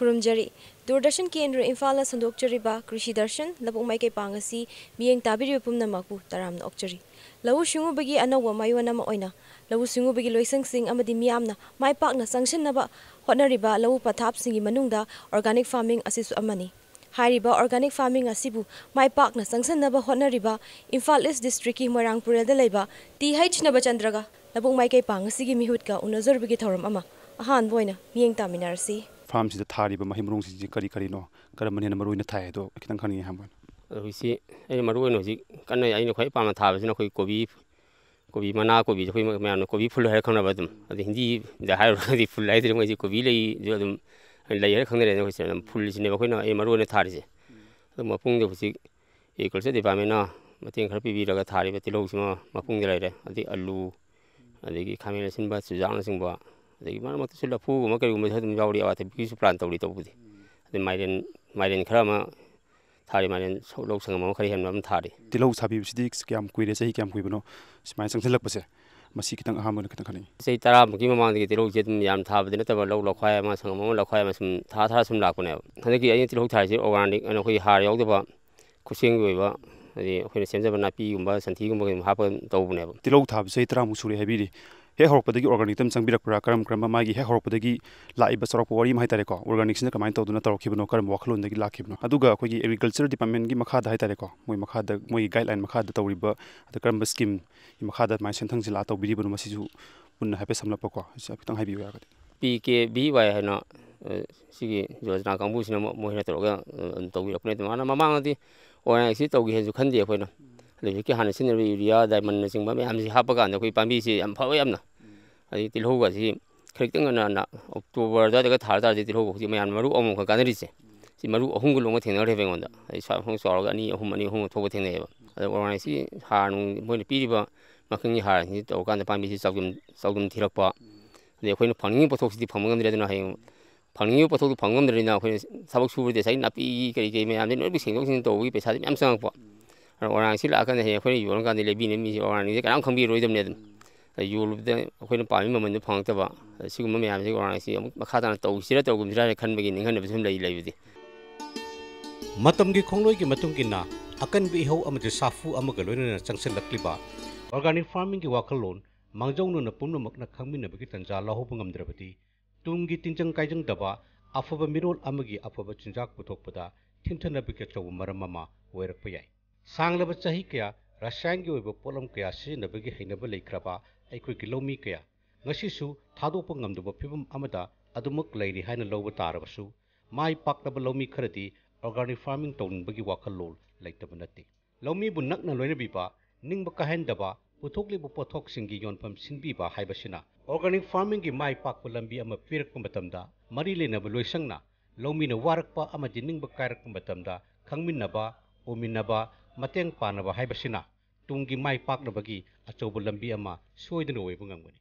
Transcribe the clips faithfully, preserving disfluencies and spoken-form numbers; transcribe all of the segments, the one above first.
खुरुमजरी दूरदर्शन केंद्र इम्फाल संदोक्चरीबा कृषि दर्शन लबुक माइके पांगसी मियेंग ताबिरि पुमनमकु तरामना ओक्चरी लवु सिंगुबगी अनौवा मायोनम ओइना लवु सिंगुबगी लोइसंगसिंग अमदि मियामना माइपाकना संगसननबा होटनरिबा लवु पथापसिंगी मनुंगदा ऑर्गेनिक फार्मिंग असिसु अमनी हाइरिबा ऑर्गेनिक फार्मिंग असिबु माइपाकना संगसननबा होटनरिबा इम्फाल ईस्ट डिस्ट्रिक्ट की मोरांगपुरेदा लेबा टीएच नबचंद्रगा लबुक माइके पांगसीगी मिहुतका उनजरबगी थौरम अमा अहान बोइना मियेंग तामिनारसी फार्म से थारीब मही मरुंग से करी करीनो करमने मरुइन थाय दो खितंग खनी हम हुसी ए मरुइन हुसी कन्न आइनो खै पामा थाबसिना खै कोबी कोबी मना कोबी खै म्याम कोबी फुल है खंगना बदम अदि हिंदी दा हाय रदि फुल है दि मै कोबी लै जो दम लै है खंगरे ने होसे फुल सिने खैना ए मरुइन थारिसे मपुंग दे हुसी एग्रीकल्चर डिपार्टमेंट ना मतें खर पिबिरगा थारिबे तिलौसिमा मपुंग दे लाइरे अदि आलू अदि खामेन सिनबा सुजान सिंबा अदि मार मत सिला फु म करि म थदम जावरी आवाते बिसु प्लान तौरी तौबुदि अदि माइरेन माइरेन खरा म थारी माइरेन सौलौ संग म खरि हेन म थारी तिलौ साबि सिदि क्याम कुइरे सही क्याम कुइबनो सिमाय संगसलक बसे मसी खितंग अहामन खितंग खनि सही तरा मकी ममांग दि तिलौ जे तुम याम थाबदि नतब लौ लखवाय म संग म लखवाय म सुम था था सुम लाकुने हदकि अय तिलौ थारिसे ऑर्गेनिक अन खै हार यावदबा खुसेंग ओइबा अदि खैना सेमजबा नापी गुम्बा संथि गुम्बा हाप तौबने तिलौ थाब सही तरा मुसुरे हेबिरि हे हरपदगी ऑर्गेनिक तम संबिरकपुरा करम करम मागी हे हरपदगी लाइब सरक वरी माइ तारे को ऑर्गेनिक सिना कमाइन तौदुना तरखिबनो करम वखलोंदगी लाखिबनो अदुगा अखोगी एग्रीकल्चर डिपार्टमेंट की मखादा हाइ तारे को मोय मखादा मोय गाइडलाइन मखादा तौरिबा अद करम स्कीम की मखादा माइ सेंथंग जिला तौबिरिबनो मसिजु पुन्ना हाइपे समलप को खितंग हाइबियो यागदि पीके बी वाय हैना सिगी योजना कांबुसिना मोहिना तरोगा तौबिरकने तमाना ममांगदि ओना सि तौगी हेजु खंदि अखोइना लेबिकि हाना सिन यूरिया डायमंड सिंबा मे हमसि हापगान अखोइ पांबि सि याम फाव यामना अदि तिलौगा सि खरितंग ना अक्टोबर दादगा थार तार जि तिलौगा सि मयान मरु अमु ख गानरिसे सि मरु अहुंग लोंग थेंनरे बेंगोंदा अदि सा फंग सौरगा अनि अहुम अनि अहुम थोबो थेंनेबा अदि ओना सि हानु मोइना पिरिबा मखंगि हार सि तौकान पांबि सि चागुम चागुम थिरकपा अदि अखोइना फंगिंग पथोक सि फंगंगमद्रे अदुना हाय फंगिंग पथोक फंगंगमद्रेना अखोइना सबक सुबुदे साइ नापि करि करि मयान ने नोबि सेंगोक सिन तौगी पैसा याम संगपा ओना सि लाकन हे अखोइ योरन कान लेबिने मि ओना नि कनाम खंबि रोइदमने अदुम योलुबदे अखोइना पामि ममन फंगतबा सिगुम मयाम सि ओना सि मखादान तौसिरा तौगुमसिरा खनबगि निंगन बिसुम लೈ लैबदि मतमगी खोंलोइगी मतुंगिना अकनबि इहौ अमदि साफु अमगा लोइनना चंगसलक्लिबा ऑर्गेनिक फार्मिंग की वाखलोन मांगजौनुना पुमनमकना खंगमिनबगी तंजा लहोब ngamdrabadi tunggi tinjang kaijang daba afaba mirol amagi afaba chinjak puthokpada thinthanabigi chaw maram ama oirakpa yai sanglaba chahi kya rasyan gi oiba polam kya sinabagi heinaba leikraba aikoi gi lomi kya ngasi su thadokpa ngamduba phibum amada adumak leiri haina loba tarabasu mai paknaba lomi kharati organic farming tawningbagi wakhalol leitaba natti lomi bu nakna loina biba ningba kahendaba puthoklibu pothok singi yonpam sinbiba haibasina organic farming gi mai pakpa lambi ama pirakpa matamda mari lenaba loisangna lomina warakpa ama diningba kairakpa matamda khangminnaba ominnaba mateng panaba haibasina tunggi mai paknabagi achauba lambi ama soidana oiba ngamgani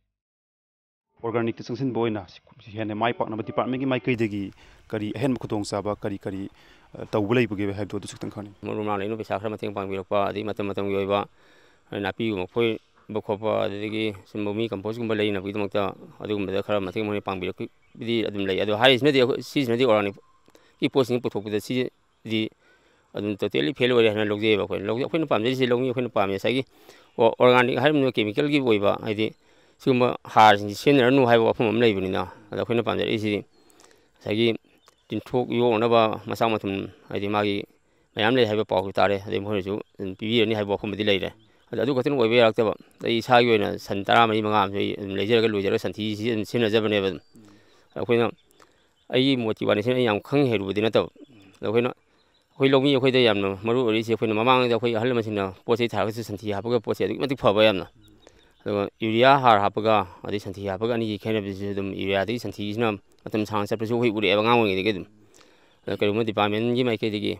organic te sangsin boina hene mai paknaba department gi mai kaidagi kari hen khutong saba kari kari tawbulai buge haibdo du suktang khani murumna leino pesa khara mateng pangbirakpa adi matam matam gi oiba napi gu mkhoi bokhopa adigi simbomi compost gumba leina bi dmokta adugumba khara mateng moni pangbirak bi adum lei adu harisna di season di organic ki posting puthokda si di adum totally fail ore hana logje ba khoi logje khoina pamje si logni khoina pamye sagi organic harim chemical gi oiba haidi siguma har sin senar nu haiba phum am leibunina ada khoina pamje isi sagi tinthok yo na ba masang mathum haidi magi mayam lei haiba pau tare ade mohisu pibi ni haiba phum di leire adu khatin oibe yaktaba ai sa gi oina san tara mari manga am leijera ga loijera santhi si sina jabane ba khoina ai motivation ai yam khang heru di na tab khoina khoi lomi khoi da yamna maru ori se khoina mamang da khoi ahal masina pochei tharaga su santhi hapaga pochei adu matik phaba yamna ado urea har hapaga adi santhi hapaga ni khena bisu dum urea di santhi sina matam sang sa presu hoi uri eba ngawang ni ge dum karu department gi mai ke digi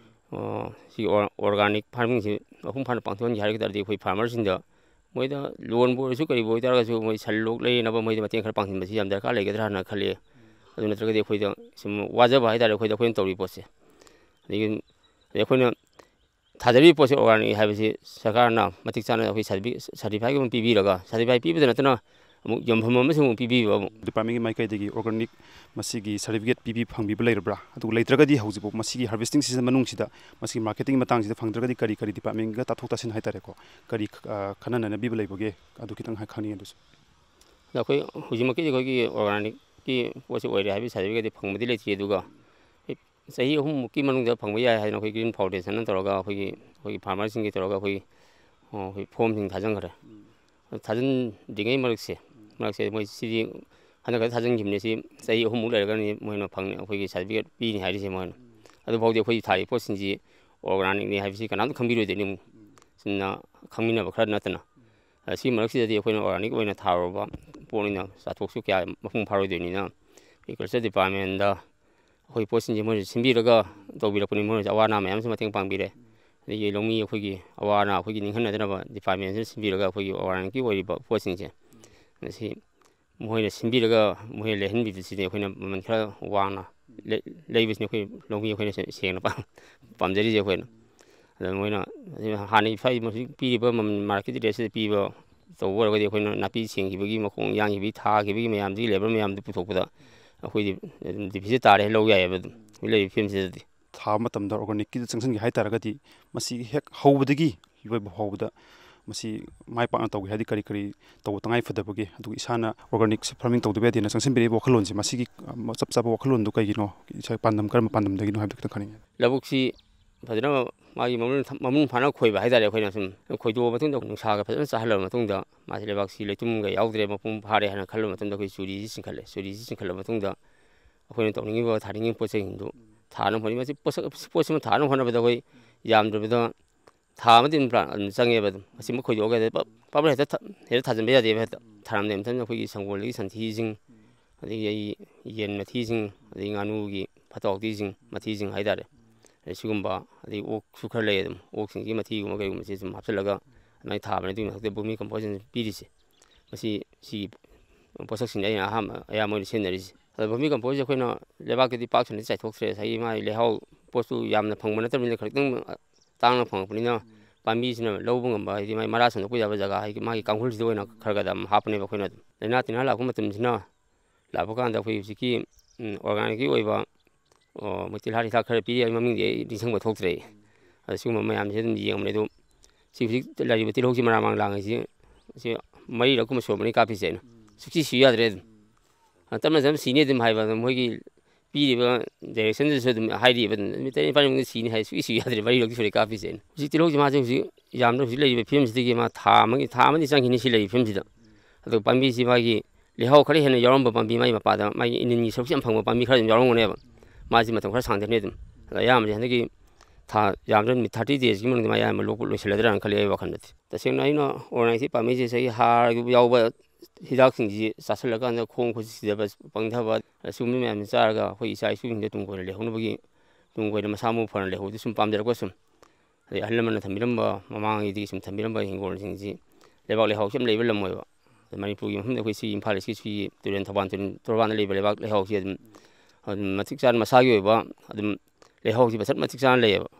si organic farming si ahum phan pangthon gi harga di khoi farmer sin da moida loan bo su kari bo taraga su moi sallok lei na ba moi mateng khar pangsin basi yam darkar lei ge dra na khali adu natraga di khoi da sim wajaba hai da khoi da khoi tori poche लेकिन अखोना थाजरी पोसे organic हाइबसी सरकारना मतिक चाना अखोइ certified certified पीबीरगा certified पीबद नतना ꯑꯃꯨꯛ ꯌꯣꯟꯐꯝ ꯑꯃꯁꯨ ꯑꯃꯨꯛ ꯄꯤꯕꯤꯕ ꯑꯃꯨꯛ ꯗꯤꯄꯥꯔꯠꯃꯦꯟꯒꯤ ꯃꯥꯏꯀꯩꯗꯒꯤ ꯑꯣꯔꯒꯥꯅꯤꯛ ꯃꯁꯤꯒꯤ ꯁꯔꯇꯤꯐꯤꯀꯦꯠ ꯄꯤꯕꯤ ꯐꯪꯕꯤꯕ ꯂꯩꯔꯕ꯭ꯔꯥ ꯑꯗꯨꯒ ꯂꯩꯇ꯭ꯔꯒꯗꯤ ꯍꯧꯖꯤꯛꯐꯥꯎ ꯃꯁꯤꯒꯤ ꯍꯥꯔꯚꯦꯁꯇꯤꯡ ꯁꯤꯖꯟ ꯃꯅꯨꯡꯁꯤꯗ ꯃꯁꯤꯒꯤ ꯃꯥꯔꯀꯦꯇꯤꯡꯒꯤ ꯃꯇꯥꯡꯁꯤꯗ ꯐꯪꯗ꯭ꯔꯒꯗꯤ ꯀꯔꯤ ꯀꯔꯤ ꯗꯤꯄꯥꯔꯠꯃꯦꯟꯒ ꯇꯥꯊꯣꯛ ꯇꯥꯁꯤꯟ ꯍꯥꯏꯇꯥꯔꯦꯀꯣ ꯀꯔꯤ ꯈꯟꯅ ꯅꯩꯅꯕꯤꯕ ꯂꯩꯕꯒꯦ ꯑꯗꯨ ꯈꯤꯇꯪ ꯈꯪꯅꯤꯡꯉꯦ ꯑꯗꯨꯁꯨ ꯑꯩꯈꯣꯏ ꯍꯧꯖꯤꯛꯃꯛꯀꯤꯗꯤ ꯑꯩꯈꯣꯏꯒꯤ ꯑꯣꯔꯒꯥꯅꯤꯛꯀꯤ ꯄꯣꯠꯁꯤ ꯑꯣꯏꯔꯦ ꯍꯥꯏꯕꯒꯤ ꯁꯥꯔꯇꯤꯐꯤꯀꯦꯠꯇꯤ ꯐꯪꯕꯗꯤ ꯂꯩꯇ꯭ꯔꯤ ꯑꯗꯨꯒ ꯆꯍꯤ ꯑꯍꯨꯝꯃꯨꯛꯀꯤ ꯃꯅꯨꯡꯗ ꯐꯪꯕ ꯌꯥꯏ ꯍꯥꯏꯗꯅ ꯑꯩꯈꯣꯏ ꯒ꯭ꯔꯤꯟ ꯐꯥꯎꯟꯗꯦꯁꯟꯅ ꯇꯧꯔꯒ ꯑꯩꯈꯣꯏꯒꯤ ꯑꯩꯈꯣꯏꯒꯤ ꯐꯥꯔꯃꯔꯁꯤꯡꯒꯤ ꯇꯧꯔꯒ ꯑꯩꯈꯣꯏ ꯑꯩꯈꯣꯏ ꯐꯣꯝꯁꯤꯡ ꯊꯥꯖꯤꯟꯈ꯭ꯔꯦ ꯊꯥꯖꯤꯟꯗ꯭ꯔꯤꯉꯩ ꯃꯔꯛꯁꯦ ꯃꯔꯛꯁꯦ ꯃꯣꯏ ꯁꯤꯗꯤ ꯍꯟꯗꯛ ꯊꯥꯖꯤꯟꯈꯤꯕꯅꯤ ꯁꯤ ꯆꯍꯤ ꯑꯍꯨꯝꯃꯨꯛ ꯂꯩꯔꯒꯅꯤ ꯃꯣꯏꯅ ꯐꯪ ꯑꯩꯈꯣꯏꯒꯤ ꯁꯥꯔꯇꯤꯐꯤꯀꯦꯠ ꯄꯤꯅꯤ ꯍꯥꯏꯔꯤꯁꯦ ꯃꯣꯏꯅ ꯑꯗꯨꯐꯥꯎꯗꯤ ꯑꯩꯈꯣꯏꯒꯤ ꯊꯥꯔꯤꯕ ꯄꯣꯠꯁꯤꯡꯁꯤ ꯑꯣꯔꯒꯥꯅꯤꯛꯅꯤ ꯍꯥꯏꯕꯁꯤ ꯀꯅꯥꯝꯇ ꯈꯪꯕꯤꯔꯣꯏꯗꯣꯏꯅꯤ ꯑꯃꯨꯛ ꯁꯤꯅ ꯈꯪꯃꯤꯟꯅꯕ ꯈꯔ ꯅꯠꯇꯅ ꯁꯤ ꯃꯔꯛꯁꯤꯗꯗꯤ ꯑꯩꯈꯣꯏꯅ ꯑꯣꯔꯒꯥꯅꯤꯛ ꯑꯣꯏꯅ ꯊꯥꯔꯨꯔꯕ ꯄꯣꯠꯅꯤꯅ ꯆꯥꯊꯣꯛꯁꯨ ꯀꯌꯥ ꯃꯄꯨꯡ ꯐꯥꯔꯣꯏꯗꯣꯏꯅꯤꯅ ꯑꯦꯒ꯭ꯔꯤꯀꯜꯆꯔ ꯗꯤꯄꯥꯔꯠꯃꯦꯟꯗ ꯑꯩꯈꯣꯏ ꯄꯣꯠꯁꯤꯡꯁꯦ ꯃꯣꯏꯅ ꯁꯤꯟꯕꯤꯔꯒ ꯇꯧꯕꯤꯔꯛꯄꯅꯤ ꯃꯣꯏꯅꯁꯨ ꯑꯋꯥ ꯑꯅꯥ ꯃꯌꯥꯝꯁꯨ ꯃꯇꯦꯡ ꯄꯥꯡꯕꯤꯔꯦ ꯑꯗꯒꯤ ꯂꯧꯃꯤ ꯑꯩꯈꯣꯏꯒꯤ ꯑꯋꯥ ꯑꯅꯥ ꯑꯩꯈꯣꯏꯒꯤ ꯅꯤꯡꯍꯟꯅꯗꯅꯕ ꯗꯤꯄꯥꯔꯠꯃꯦꯟꯁꯤꯅ ꯁꯤꯟꯕꯤꯔꯒ ꯑꯩꯈꯣꯏꯒꯤ ꯑꯣꯔꯒꯥꯅꯤꯛꯀꯤ ꯑꯣꯏꯔꯤꯕ ꯄꯣꯠꯁꯤꯡꯁꯦ ꯃꯁꯤ ꯃꯣꯏꯅ ꯁꯤꯟꯕꯤꯔꯒ ꯃꯣꯏꯅ ꯂꯩꯍꯟꯕꯤꯕꯁꯤꯗꯤ ꯑꯩꯈꯣꯏꯅ ꯃꯃꯜ ꯈꯔ ꯋꯥꯡꯅ ꯂꯩꯕꯁꯤꯅꯤ ꯑꯩꯈꯣꯏ ꯂꯧꯃꯤ ꯑꯩꯈꯣꯏꯅ ꯁꯦꯡꯅ ꯄꯥꯝꯖꯔꯤꯁꯦ ꯑꯩꯈꯣꯏꯅ ꯑꯗ ꯃꯣꯏꯅ ꯍꯥꯟꯅ ꯏꯐ ꯍꯧꯖꯤꯛ ꯄꯤꯔꯤꯕ ꯃꯥꯔꯀꯦꯠ ꯔꯦꯠꯁꯤꯗ ꯄꯤꯕ ꯇꯧꯕ ꯑꯣꯏꯔꯒꯗꯤ ꯑꯩꯈꯣꯏꯅ ꯅꯥꯄꯤ ꯁꯦꯡꯈꯤꯕꯒꯤ ꯃꯈꯣꯡ ꯌꯥꯟꯈꯤꯕꯒꯤ ꯊꯥꯈꯤꯕꯒꯤ ꯃꯌꯥꯝꯗꯨꯒꯤ ꯂꯦꯕꯔ ꯃꯌꯥꯝꯗꯨ ꯄꯨꯊꯣꯛꯄꯗ ꯑꯩꯈꯣꯏꯗꯤ ꯗꯤꯐꯤꯁꯤꯠ ꯇꯥꯔꯦ ꯂꯧ ꯌꯥꯏꯑꯕ ꯑꯗꯨꯝ ꯂꯩꯔꯤꯕ ꯐꯤꯕꯝꯁꯤꯗꯗꯤ ꯊꯥꯕ ꯃꯇꯝꯗ ꯑꯣꯔꯒꯥꯅꯤꯛꯀꯤꯗ ꯆꯪꯁꯤꯟꯒꯦ ꯍꯥꯏꯇꯥꯔꯒꯗꯤ ꯃꯁꯤ ꯍꯦꯛ ꯍꯧꯕꯗꯒꯤ ꯂꯣꯏꯕ ꯐꯥꯎꯕꯗ ꯃꯁꯤ ꯃꯥꯏ ꯄꯥꯛꯅ ꯇꯧꯒꯦ ꯍꯥꯏꯗꯤ ꯀꯔꯤ ꯀꯔꯤ ꯇꯧꯕ ꯇꯉꯥꯏ ꯐꯗꯕꯒꯦ ꯑꯗꯨꯒ ꯏꯁꯥꯅ ꯑꯣꯔꯒꯥꯅꯤꯛ ꯐꯥꯔꯃꯤꯡ ꯇꯧꯗꯕ ꯌꯥꯗꯦꯅ ꯆꯪꯁꯤꯟꯕꯤꯔꯤꯕ ꯋꯥꯈꯜꯂꯣꯟꯁꯦ ꯃꯁꯤꯒꯤ ꯆꯞ ꯆꯥꯕ ꯋꯥꯈꯜꯂꯣꯟꯗꯨ ꯀꯩꯒꯤꯅꯣ ꯏꯁꯥ ꯄꯥꯟꯗꯝ ꯀꯔꯝꯕ ꯄꯥꯟꯗꯝꯗꯒꯤꯅꯣ ꯍꯥꯏꯕꯗꯨ ꯈꯤꯇꯪ ꯈꯪꯅꯤꯡꯉꯦ ꯂꯧꯕꯨꯛꯁꯤ ꯐꯖꯅ ꯃꯥꯒꯤ ꯃꯃꯨꯡ ꯐꯥꯅ ꯈꯣꯏꯕ ꯍꯥꯏꯇꯥꯔꯦ ꯑꯩꯈꯣꯏꯅ ꯁꯨꯝ ꯈꯣꯏꯗꯣꯛꯑ ꯃꯇꯨꯡꯗ ꯅꯨꯡꯁꯥꯒ ꯐꯖꯅ ꯆꯥꯍꯜꯂꯕ ꯃꯇꯨꯡꯗ ꯃꯥꯁꯤ ꯂꯩꯕꯥꯛꯁꯤ ꯂꯩꯇꯨꯝꯒ ꯌꯥꯎꯗ꯭ꯔꯦ ꯃꯄꯨꯡ ꯐꯥꯔꯦ ꯍꯥꯏꯅ ꯈꯜꯂꯕ ꯃꯇꯝꯗ ꯑꯩꯈꯣꯏ ꯆꯨꯔꯤꯁꯤ ꯆꯤꯡꯈꯠꯂꯦ ꯆꯨꯔꯤꯁꯤ ꯆꯤꯡꯈꯠꯂꯕ ꯃꯇꯨꯡꯗ ꯑꯩꯈꯣꯏꯅ ꯇꯧꯅꯤꯡꯉꯤꯕ ꯊꯥꯅꯤꯡꯉꯤꯕ ꯄꯣꯠ ꯆꯩꯁꯤꯡꯗꯨ ꯊꯥꯅꯕ ꯍꯣꯠꯅꯩ ꯃꯁꯤ ꯄꯣꯠꯁꯤꯃ ꯊꯥꯅꯕ ꯍꯣꯠꯅꯕꯗ ꯑꯩꯈꯣꯏ ꯌꯥꯝꯗ꯭ꯔꯕꯗ ꯊꯥ ꯑꯃꯗꯤ ꯑꯗꯨꯝ ꯆꯪꯉꯦꯕ ꯑꯗꯨꯝ ꯃꯁꯤꯃ ꯈꯣꯏꯗꯣꯛꯑꯒ ꯄꯥꯕ꯭ꯔ ꯍꯦꯛꯇ ꯍꯦꯛꯇ ꯊꯥꯖꯤꯟꯕ ꯌꯥꯗꯦꯕ ꯍꯦꯛꯇ ꯊꯥꯔꯝꯗꯥꯏ ꯃꯇꯝꯗ ꯑꯩꯈꯣꯏꯒꯤ ꯁꯪꯒꯣꯜꯗꯒꯤ ꯁꯟꯊꯤꯁꯤꯡ ꯑꯗꯒꯤ ꯑꯩ ꯌꯦꯟ ꯃꯊꯤꯁꯤꯡ ꯑꯗꯒꯤ ꯉꯥꯅꯨꯒꯤ ꯐꯠꯇ ꯍꯥꯎꯊꯤꯁꯤꯡ ꯃꯊꯤꯁꯤꯡ ꯍꯥꯏꯇꯥꯔꯦ ꯁꯤꯒꯨꯝꯕ ꯑꯗꯩ ꯑꯣꯛꯁꯨ ꯈꯔ ꯂꯩ ꯑꯗꯨꯝ ꯑꯣꯛꯁꯤꯡꯒꯤ ꯃꯊꯤꯒꯨꯝꯕ ꯀꯩꯒꯨꯝꯕꯁꯤ ꯁꯨꯝ ꯍꯥꯞꯆꯤꯜꯂꯒ ꯑꯗꯨꯃꯥꯏꯅ ꯊꯥꯕꯅꯤ ꯑꯗꯨꯒꯤ ꯃꯊꯛꯇ ꯚꯨꯃꯤ ꯀꯝꯄꯣꯖꯤꯁꯟ ꯄꯤꯔꯤꯁꯦ ꯃꯁꯤ ꯁꯤꯒꯤ ꯄꯣꯠꯁꯛꯁꯤꯡꯗ ꯑꯩꯅ ꯑꯍꯥꯟꯕ ꯑꯌꯥꯝꯕ ꯑꯣꯏꯅ ꯁꯤꯖꯤꯟꯅꯔꯤꯁꯦ ꯑꯗꯣ ꯚꯨꯃꯤ ꯀꯝꯄꯣꯖꯤꯁꯦ ꯑꯩꯈꯣꯏꯅ ꯂꯩꯕꯥꯛꯇꯗꯤ ꯄꯥꯛ ꯁꯟꯅ ꯆꯥꯏꯊꯣꯛꯇ꯭ꯔꯦ ꯉꯁꯥꯏꯒꯤ ꯃꯥꯒꯤ ꯂꯩꯍꯥꯎ ꯄꯣꯠꯁꯨ ꯌꯥꯝꯅ ꯐꯪꯕ ꯅꯠꯇꯕꯅꯤꯅ ꯈꯤꯇꯪ ꯇꯥꯡꯅ ꯐꯪꯉꯛꯄꯅꯤꯅ ꯄꯥꯝꯕꯤꯁꯤꯅ ꯂꯧꯕ ꯉꯝꯕ ꯍꯥꯏꯗꯤ ꯃꯥꯒꯤ ꯃꯔꯥ ꯁꯟꯗꯣꯛꯄ ꯌꯥꯕ ꯖꯒꯥ ꯍꯥꯏꯗꯤ ꯃꯥꯒꯤ ꯀꯥꯡꯈꯨꯜꯁꯤꯗ ꯑꯣꯏꯅ ꯈꯔ ꯈꯔ ꯑꯗꯨꯝ ꯍꯥꯞꯄꯅꯦꯕ ꯑꯩꯈꯣꯏꯅ ꯑꯗꯨꯝ ꯂꯥꯏꯅꯥ ꯇꯤꯟꯅꯥ ꯂꯥꯛꯄ ꯃꯇꯝꯁꯤꯅ ꯂꯥꯛꯄ ꯀꯥꯟꯗ ꯑꯩꯈꯣꯏ ꯍꯧꯖꯤꯛꯀꯤ ꯑꯣꯔꯒꯥꯅꯤꯛꯀꯤ ꯑꯣꯏꯕ ꯃꯣꯏ ꯇꯤꯜꯍꯥꯠ ꯍꯤꯗꯥꯛ ꯈꯔ ꯄꯤꯔꯤ ꯑꯩ ꯃꯃꯤꯡꯗꯤ ꯑꯩ ꯅꯤꯡꯁꯤꯡꯕ ꯊꯣꯛꯇ꯭ꯔꯦ ꯑꯗ ꯁꯤꯒꯨꯝꯕ ꯃꯌꯥꯝꯁꯦ ꯑꯗꯨꯝ ꯌꯦꯡꯕꯅꯦ ꯑꯗꯣ ꯁꯤ ꯍꯧꯖꯤꯛ ꯂꯩꯔꯤꯕ ꯇꯤꯜꯍꯧꯁꯤ ꯃꯔꯥꯡ ꯃꯔꯥꯡ ꯂꯥꯡꯉꯤꯁꯤ ꯁꯤ ꯃꯔꯤꯔꯛꯀꯨꯝꯕ ꯁꯨꯔꯝꯕꯅꯤ ꯀꯥꯞꯄꯤꯁꯦ ꯑꯩꯅ ꯁꯨꯛꯁꯤ ꯁꯤꯌꯨ ꯌꯥꯗ꯭ꯔꯦ ꯑꯗꯨꯝ ꯇꯞꯅ ꯇꯞꯅ ꯁꯤꯅꯤ ꯑꯗꯨꯝ ꯍꯥꯏꯕ ꯑꯗꯨꯝ ꯃꯣꯏꯒꯤ ꯄꯤꯔꯤꯕ ꯗꯥꯏꯔꯦꯛꯁꯟꯗꯨꯁꯨ ꯑꯗꯨꯝ ꯍꯥꯏꯔꯤꯕ ꯑꯗꯨꯝ ꯅꯨꯃꯤꯠ ꯇꯔꯦꯠ ꯅꯤꯄꯥꯜꯃꯨꯛꯇ ꯁꯤꯅꯤ ꯍꯥꯏ ꯁꯨꯛꯁꯤ ꯁꯤꯌꯨ ꯌꯥꯗ꯭ꯔꯦ ꯃꯔꯤꯔꯛꯇꯤ ꯁꯨꯔꯦ ꯀꯥꯞꯄꯤꯁꯦ ꯑꯩꯅ ꯍꯧꯖꯤꯛ ꯇꯤꯜꯍꯧꯁꯤ ꯃꯥꯁꯦ ꯍꯧꯖꯤꯛ ꯌꯥꯝꯅ ꯍꯧꯖꯤꯛ ꯂꯩꯔꯤꯕ ꯐꯤꯕꯝꯁꯤꯗꯒꯤ ꯃꯥ ꯊꯥ ꯑꯃꯒꯤ ꯊꯥ ꯑꯃꯗꯤ ꯆꯪꯈꯤꯅꯤ ꯁꯤ ꯂꯩꯔꯤꯕ ꯐꯤꯕꯝꯁꯤꯗ ꯑꯗꯨꯒ ꯄꯥꯝꯕꯤꯁꯤ ꯃꯥꯒꯤ ꯂꯩꯍꯥꯎ ꯈꯔ ꯍꯦꯟꯅ ꯌꯥꯎꯔꯝꯕ ꯄꯥꯝꯕꯤ ꯃꯥꯒꯤ ꯃꯄꯥꯗ ꯃꯥꯒꯤ ꯏꯅꯤꯟꯒꯤ ꯁꯔꯨꯛꯁꯤ ꯌꯥꯝ ꯐꯪꯕ ꯄꯥꯝꯕꯤ ꯈꯔ ꯑꯗꯨꯝ ꯌꯥꯎꯔꯝꯒꯅꯦꯕ ꯃꯥꯁꯤ ꯃꯇꯝ ꯈꯔ ꯁꯥꯡꯊꯅꯤ ꯑꯗꯨꯝ ꯑꯗ ꯑꯌꯥꯝꯕꯁꯤ ꯍꯟꯗꯛꯀꯤ ꯊꯥ ꯌꯥꯝꯗ꯭ꯔꯕ ꯅꯨꯃꯤꯠ ꯊꯥꯔꯇꯤ ꯗꯦꯖꯀꯤ ꯃꯅꯨꯡꯗ ꯃꯥ ꯑꯌꯥꯝꯕ ꯂꯣꯛꯄ ꯂꯣꯏꯁꯤꯜꯂꯗ꯭ꯔꯥꯅ ꯈꯜꯂꯤ ꯑꯩ ꯋꯥꯈꯜꯗꯗꯤ ꯇꯁꯦꯡꯅ ꯑꯩꯅ ꯑꯣꯔꯒꯥꯅꯤꯛꯁꯤ ꯄꯥꯝꯃꯤꯁꯦ ꯉꯁꯥꯏꯒꯤ ꯍꯥꯔ ꯌꯥꯎꯕ ꯍꯤꯗꯥꯛꯁꯤꯡꯁꯤ ꯆꯥꯁꯤꯜꯂꯀꯥꯟꯗ ꯈꯣꯡ ꯈꯨꯠ ꯁꯤꯗꯕ ꯄꯪꯊꯕ ꯑꯁꯤꯒꯨꯝꯕ ꯃꯌꯥꯝꯁꯤ ꯆꯥꯔꯒ ꯑꯩꯈꯣꯏ ꯏꯆꯥ ꯏꯁꯨꯁꯤꯡꯗ ꯇꯨꯡ ꯀꯣꯏꯅ ꯂꯩꯍꯧꯅꯕꯒꯤ ꯇꯨꯡ ꯀꯣꯏꯅ ꯃꯁꯥ ꯃꯎ ꯐꯅ ꯂꯩꯍꯧꯕꯗꯤ ꯁꯨꯝ ꯄꯥꯝꯖꯔꯛꯄ ꯁꯨꯝ ꯑꯗꯩ ꯑꯍꯜ ꯂꯃꯟꯅ ꯊꯝꯕꯤꯔꯝꯕ ꯃꯃꯥꯡꯉꯩꯗꯒꯤ ꯁꯨꯝ ꯊꯝꯕꯤꯔꯝꯕ ꯍꯤꯡꯒꯣꯜꯁꯤꯡꯁꯤ ꯂꯩꯕꯥꯛ ꯂꯩꯍꯥꯎꯁꯤ ꯌꯥꯝ ꯂꯩꯕ ꯂꯝ ꯑꯣꯏꯕ ꯃꯅꯤꯄꯨꯔꯒꯤ ꯃꯐꯝꯗ ꯑꯩꯈꯣꯏ ꯁꯤ ꯏꯝꯐꯥꯜ ꯏꯁꯀꯤ ꯁꯤꯒꯤ ꯇꯨꯔꯦꯟ ꯊꯧꯕꯥꯜ ꯇꯨꯔꯦꯟ ꯇꯣꯔꯕꯥꯟꯗ ꯂꯩꯕ ꯂꯩꯕꯥꯛ ꯂꯩꯍꯥꯎꯁꯤ ꯑꯗꯨꯝ ꯑꯗꯨꯝ ꯃꯇꯤꯛ ꯆꯥꯅ ꯃꯁꯥꯒꯤ ꯑꯣꯏꯕ ꯑꯗꯨꯝ ꯂꯩꯍꯥꯎꯁꯤ ꯐꯖꯅ ꯃꯇꯤꯛ ꯆꯥꯅ ꯂꯩꯌꯦꯕ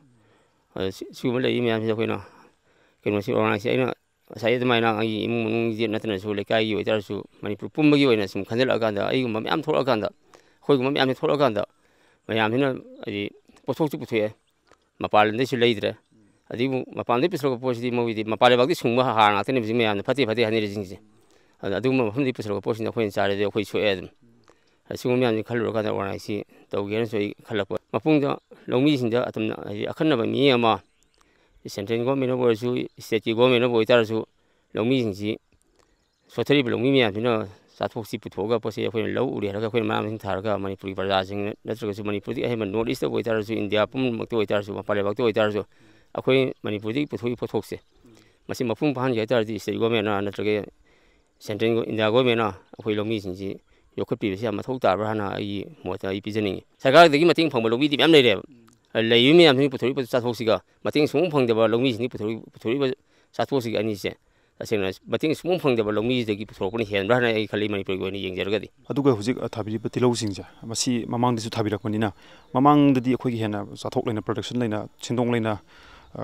ꯁꯤꯒꯨꯝꯕ ꯂꯩꯔꯤ ꯃꯌꯥꯝꯁꯤꯗ ꯑꯩꯈꯣꯏꯅ ꯀꯩꯅꯣꯁꯤ ꯑꯣꯔꯒꯥꯅꯤꯛꯁꯤ ꯑꯩꯅ ꯉꯁꯥꯏ ꯑꯗꯨꯃꯥꯏꯅ ꯑꯩꯒꯤ ꯏꯃꯨꯡ ꯃꯅꯨꯡꯒꯤ ꯅꯠꯇꯅꯁꯨ ꯂꯩꯀꯥꯏꯒꯤ ꯑꯣꯏꯇꯥꯔꯁꯨ ꯃꯅꯤꯄꯨꯔ ꯄꯨꯝꯕꯒꯤ ꯑꯣꯏꯅ ꯁꯨꯝ ꯈꯟꯖꯤꯜꯂꯛꯑꯀꯥꯟꯗ ꯑꯩꯒꯨꯝꯕ ꯃꯌꯥꯝ ꯊꯣꯛꯂꯛꯑꯀꯥꯟꯗ ꯑꯩꯈꯣꯏꯒꯨꯝꯕ ꯃꯌꯥꯝꯁꯤ ꯊꯣꯛꯂꯛꯑꯀꯥꯟꯗ ꯃꯌꯥꯝꯁꯤꯅ ꯍꯥꯏꯗꯤ ꯄꯣꯠꯊꯣꯛꯁꯨ ꯄꯨꯊꯣꯛꯑꯦ ꯃꯄꯥꯟ ꯂꯝꯗꯩꯁꯨ ꯂꯩꯗ꯭ꯔꯦ ꯑꯗꯒꯤ ꯃꯄꯥꯟꯗꯒꯤ ꯄꯨꯁꯤꯜꯂꯛꯄ ꯄꯣꯠꯁꯤꯗꯤ ꯃꯣꯏꯗꯤ ꯃꯄꯥꯟ ꯂꯩꯕꯥꯛꯇꯤ ꯁꯨꯡꯕ ꯍꯥꯔ ꯉꯥꯛꯇꯅꯦ ꯍꯧꯖꯤꯛ ꯃꯌꯥꯝꯅ ꯐꯠꯇꯦ ꯐꯠꯇꯦ ꯍꯥꯏꯅꯔꯤꯁꯤꯡꯁꯦ ꯑꯗꯨ ꯑꯗꯨꯒꯨꯝꯕ ꯃꯐꯝꯗꯒꯤ ꯄꯨꯁꯤꯜꯂꯛꯄ ꯄꯣꯠꯁꯤꯡꯗ ꯑꯩꯈꯣꯏꯅ ꯆꯥꯔꯗꯤ ꯑꯩꯈꯣꯏ ꯁꯣꯛꯑꯦ ꯑꯗꯨꯝ ꯑꯁꯤꯒꯨꯝꯕ ꯃꯌꯥꯝꯁꯤ ꯈꯜꯂꯨꯔꯀꯥꯟꯗ ꯑꯣꯔꯒꯥꯅꯤꯛꯁꯤ ꯇꯧꯒꯦꯅꯁꯨ ꯑꯩ ꯈꯜꯂꯛꯄ ꯃꯄꯨꯡꯗ ꯂꯧꯃꯤꯁꯤꯡꯗ ꯑꯗꯨꯝ ꯍꯥꯏꯗꯤ ꯑꯈꯟꯅꯕ ꯃꯤꯠꯌꯦꯡ ꯑꯃ ꯁꯦꯟꯇ꯭ꯔꯦꯜ ꯒꯣꯔꯃꯦꯟꯅꯕꯨ ꯑꯣꯏꯔꯁꯨ ꯏꯁꯇꯦꯠꯀꯤ ꯒꯣꯔꯃꯦꯟꯅꯕꯨ ꯑꯣꯏꯇꯥꯔꯁꯨ ꯂꯧꯃꯤꯁꯤꯡꯁꯤ ꯁꯣꯊꯔꯤꯕ ꯂꯧꯃꯤ ꯃꯌꯥꯝꯁꯤꯅ ꯆꯥꯊꯣꯛꯁꯤ ꯄꯨꯊꯣꯛꯑꯒ ꯄꯣꯠꯁꯤ ꯑꯩꯈꯣꯏꯅ ꯂꯧ ꯎꯔꯦ ꯍꯥꯏꯔꯒ ꯑꯩꯈꯣꯏꯅ ꯃꯅꯥ ꯃꯁꯤꯡ ꯊꯥꯔꯒ ꯃꯅꯤꯄꯨꯔꯒꯤ ꯄ꯭ꯔꯖꯥꯁꯤꯡ ꯅꯠꯇ꯭ꯔꯒꯁꯨ ꯃꯅꯤꯄꯨꯔꯗꯒꯤ ꯑꯍꯦꯟꯕ ꯅꯣꯔꯠ ꯏꯁꯇꯕꯨ ꯑꯣꯏꯇꯥꯔꯁꯨ ꯏꯟꯗꯤꯌꯥ ꯄꯨꯝꯅꯃꯛꯇ ꯑꯣꯏꯇꯥꯔꯁꯨ ꯃꯄꯥꯟ ꯂꯩꯕꯥꯛꯇ ꯑꯣꯏꯇꯥꯔꯁꯨ ꯑꯩꯈꯣꯏ ꯃꯅꯤꯄꯨꯔꯗꯒꯤ ꯄꯨꯊꯣꯛꯏꯕ ꯄꯣꯠꯊꯣꯛꯁꯦ ꯃꯁꯤ ꯃꯄꯨꯡ ꯐꯥꯍꯟꯒꯦ ꯍꯥꯏꯇꯥꯔꯗꯤ ꯏꯁꯇꯦꯠ ꯒꯣꯔꯃꯦꯟꯅ ꯅꯠꯇ꯭ꯔꯒ ꯁꯦꯟꯇ꯭ꯔꯦꯜ ꯏꯟꯗꯤꯌꯥ ꯒꯣꯔꯃꯦꯟꯅ ꯑꯩꯈꯣꯏ ꯂꯧꯃꯤꯁꯤꯡꯁꯤ ꯌꯣꯛꯈꯠꯄꯤꯕꯁꯤ ꯌꯥꯝ ꯃꯊꯧ ꯇꯥꯕ꯭ꯔꯥ ꯍꯥꯏꯅ ꯑꯩꯒꯤ ꯃꯣꯠꯇ ꯑꯩ ꯄꯤꯖꯅꯤꯡꯉꯤ ꯁꯔꯀꯥꯔꯗꯒꯤ ꯃꯇꯦꯡ ꯐꯪꯕ ꯂꯧꯃꯤꯗꯤ ꯃꯌꯥꯝ ꯂꯩꯔꯦꯕ ꯂꯩꯔꯤꯕ ꯃꯌꯥꯝꯁꯤꯡ ꯄꯨꯊꯣꯛꯏꯕ ꯆꯥꯊꯣꯛꯁꯤꯒ ꯃꯇꯦꯡ ꯁꯨꯡꯐꯪ ꯐꯪꯗꯕ ꯂꯧꯃꯤꯁꯤꯡꯒꯤ ꯄꯨꯊꯣꯛꯏꯕ ꯆꯥꯊꯣꯛꯁꯤꯒ ꯑꯅꯤꯁꯦ ꯇꯁꯦꯡꯅ ꯃꯇꯦꯡ ꯁꯨꯡꯐꯪ ꯐꯪꯗꯕ ꯂꯧꯃꯤꯁꯤꯗꯒꯤ ꯄꯨꯊꯣꯛꯄꯅ ꯍꯦꯟꯕ꯭ꯔꯥ ꯍꯥꯏꯅ ꯑꯩ ꯈꯜꯂꯤ ꯃꯅꯤꯄꯨꯔꯒꯤ ꯑꯣꯏꯅ ꯌꯦꯡꯖꯔꯒꯗꯤ ꯑꯗꯨꯒ ꯍꯧꯖꯤꯛ ꯊꯥꯕꯤꯔꯤꯕ ꯇꯤꯜꯍꯧꯁꯤꯡꯁꯦ ꯃꯁꯤ ꯃꯃꯥꯡꯗꯁꯨ ꯊꯥꯕꯤꯔꯛꯄꯅꯤꯅ ꯃꯃꯥꯡꯗꯗꯤ ꯑꯩꯈꯣꯏꯒꯤ ꯍꯦꯟꯅ ꯆꯥꯊꯣꯛ ꯂꯩꯅ ꯄ꯭ꯔꯗꯛꯁꯟ ꯂꯩꯅ ꯁꯦꯟꯗꯣꯡ ꯂꯩꯅ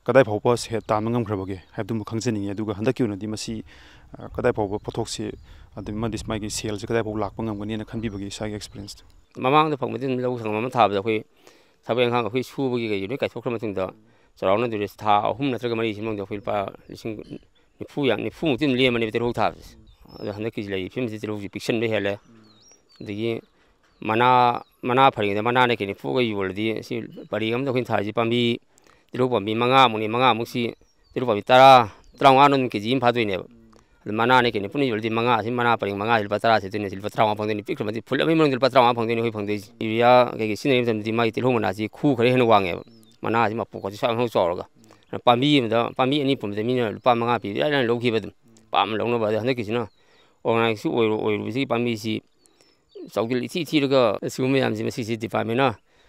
ꯀꯗꯥꯏ ꯐꯥꯎꯕ ꯁꯦ ꯇꯥꯟꯕ ꯉꯝꯈ꯭ꯔꯕꯒꯦ ꯍꯥꯏꯕꯗꯨꯃ ꯈꯪꯖꯅꯤꯡꯉꯤ ꯑꯗꯨꯒ ꯍꯟꯗꯛꯀꯤ ꯑꯣꯏꯅꯗꯤ ꯃꯁꯤ ꯀꯗꯥꯏ ꯐꯥꯎꯕ ꯄꯣꯠꯊꯣꯛꯁꯤ ꯑꯗꯨ ꯃꯥꯒꯤ ꯁꯦꯜꯁꯦ ꯀꯗꯥꯏ ꯐꯥꯎꯕ ꯂꯥꯛꯄ ꯉꯝꯒꯅꯤꯅ ꯈꯟꯕꯤꯕꯒꯤ ꯏꯁꯥꯒꯤ ꯑꯦꯛꯁꯄꯤꯔꯤꯌꯦꯟꯁꯇꯣ ꯃꯃꯥꯡꯗ ꯐꯪꯕꯗꯤ ꯑꯗꯨꯝ ꯂꯧ ꯁꯪꯒꯝ ꯑꯃ ꯊꯥꯕꯗ ꯑꯩꯈꯣꯏ ꯊꯕꯛ ꯏꯪꯈꯥꯡ ꯑꯩꯈꯣꯏ ꯁꯨꯕꯒꯤ ꯀꯩꯒꯤ ꯂꯣꯏ ꯀꯥꯏꯊꯣꯛꯈ꯭ꯔ ꯃꯇꯨꯡꯗ ꯆꯥꯎꯔꯥꯛꯅ ꯗꯨꯔꯦꯁ ꯊꯥ ꯑꯍꯨꯝ ꯅꯠꯇ꯭ꯔꯒ ꯃꯔꯤꯁꯤ ꯃꯅꯨꯡꯗ ꯑꯩꯈꯣꯏ ꯂꯨꯄꯥ ꯂꯤꯁꯤꯡ ꯅꯤꯐꯨ ꯅꯤꯐꯨꯃꯨꯛꯇꯤ ꯑꯗꯨꯝ ꯂꯦꯝꯃꯅꯦꯕ ꯇꯤꯜꯍꯧ ꯊꯥꯕꯁꯦ ꯑꯗꯣ ꯍꯟꯗꯛꯀꯤ ꯂꯩꯔꯤꯕ ꯐꯤꯕꯝꯁꯤ ꯇꯤꯜꯍꯧꯁꯤ ꯄꯤꯛꯁꯟꯕ ꯍꯦꯜꯂꯦ ꯑꯗꯒꯤ ꯃꯅꯥ ꯃꯅꯥ ꯐꯔꯤꯉꯩꯗ ꯃꯅꯥꯅ ꯀꯩꯅꯤ ꯐꯨꯛꯑꯒ ꯌꯣꯜꯂꯗꯤ ꯁꯤ ꯄꯔꯤ ꯑꯃꯗ ꯑꯩꯈꯣꯏꯅ ꯊꯥꯔꯤꯁꯤ ꯄꯥꯝꯕꯤ ꯇꯤꯜꯍꯧ ꯄꯥꯝꯕꯤ ꯃꯉꯥꯃꯨꯛꯅꯤ ꯃꯉꯥꯃꯨꯛꯁꯤ ꯇꯤꯜꯍꯧ ꯄꯥꯝꯕꯤ ꯇꯔꯥ ꯇꯔꯥꯃꯉꯥꯅ ꯑꯗꯨꯝ ꯀꯦꯖꯤ ꯑꯃ ꯐꯥꯗꯣꯏꯅꯦꯕ ꯑꯗꯨ ꯃꯅꯥꯅ ꯀꯩꯅꯤ ꯄꯨꯟꯅ ꯌꯣꯜꯂꯗꯤ ꯃꯉꯥꯁꯤ ꯃꯅꯥ ꯄꯔꯤ ꯃꯉꯥꯁꯤ ꯂꯨꯄꯥ ꯇꯔꯥ ꯁꯤꯠꯇꯣꯏꯅꯦ ꯂꯨꯄꯥ ꯇꯔꯥꯃꯉꯥ ꯐꯪꯗꯣꯏꯅꯤ ꯄꯤꯛꯈ꯭ꯔꯃꯗꯤ ꯐꯨꯜ ꯑꯃꯒꯤ ꯃꯅꯨꯡꯗ ꯂꯨꯄꯥ ꯇꯔꯥꯃꯉꯥ ꯐꯪꯗꯣꯏꯅꯤ ꯑꯩꯈꯣꯏ ꯐꯪꯗꯣꯏꯁꯤ ꯌꯨꯔꯤꯌꯥ ꯀꯩꯀꯩ ꯁꯤꯖꯤꯟꯅꯔꯤꯕ ꯃꯇꯝꯗꯗꯤ ꯃꯥꯒꯤ ꯇꯤꯜꯍꯧ ꯃꯅꯥꯁꯤ ꯈꯨ ꯈꯔ ꯍꯦꯟꯅ ꯋꯥꯡꯉꯦꯕ ꯃꯅꯥꯁꯤ ꯃꯄꯣꯛꯀꯁꯤ ꯁ꯭ꯋꯥꯏ ꯃꯊꯛ ꯆꯥꯎꯔꯒ ꯄꯥꯝꯕꯤ ꯑꯃꯗ ꯄꯥꯝꯕꯤ ꯑꯅꯤ ꯄꯨꯟꯕꯗ ꯃꯤꯅ ꯂꯨꯄꯥ ꯃꯉꯥ ꯄꯤꯕ ꯏꯔꯥꯏ ꯂꯥꯏꯅ ꯂꯧꯈꯤꯕ ꯑꯗꯨꯝ ꯄꯥꯝꯅ ꯂꯧꯅꯕ ꯑꯗꯣ ꯍꯟꯗꯛꯀꯤꯁꯤꯅ ꯑꯣꯔꯒꯥꯅꯤꯛꯁꯤ ꯑꯣꯏꯔꯣ ꯑꯣꯏꯔꯨꯕꯁꯤꯒꯤ ꯄꯥꯝꯕꯤꯁꯤ ꯆꯥꯎꯖꯤꯜ ꯏꯊꯤ ꯊꯤꯔꯒ ꯁꯤꯒꯨꯝꯕ ꯃꯌꯥꯝꯁꯤ ꯃꯁꯤꯁꯤ ꯗꯤꯄꯥꯔꯠꯃꯦꯟꯅ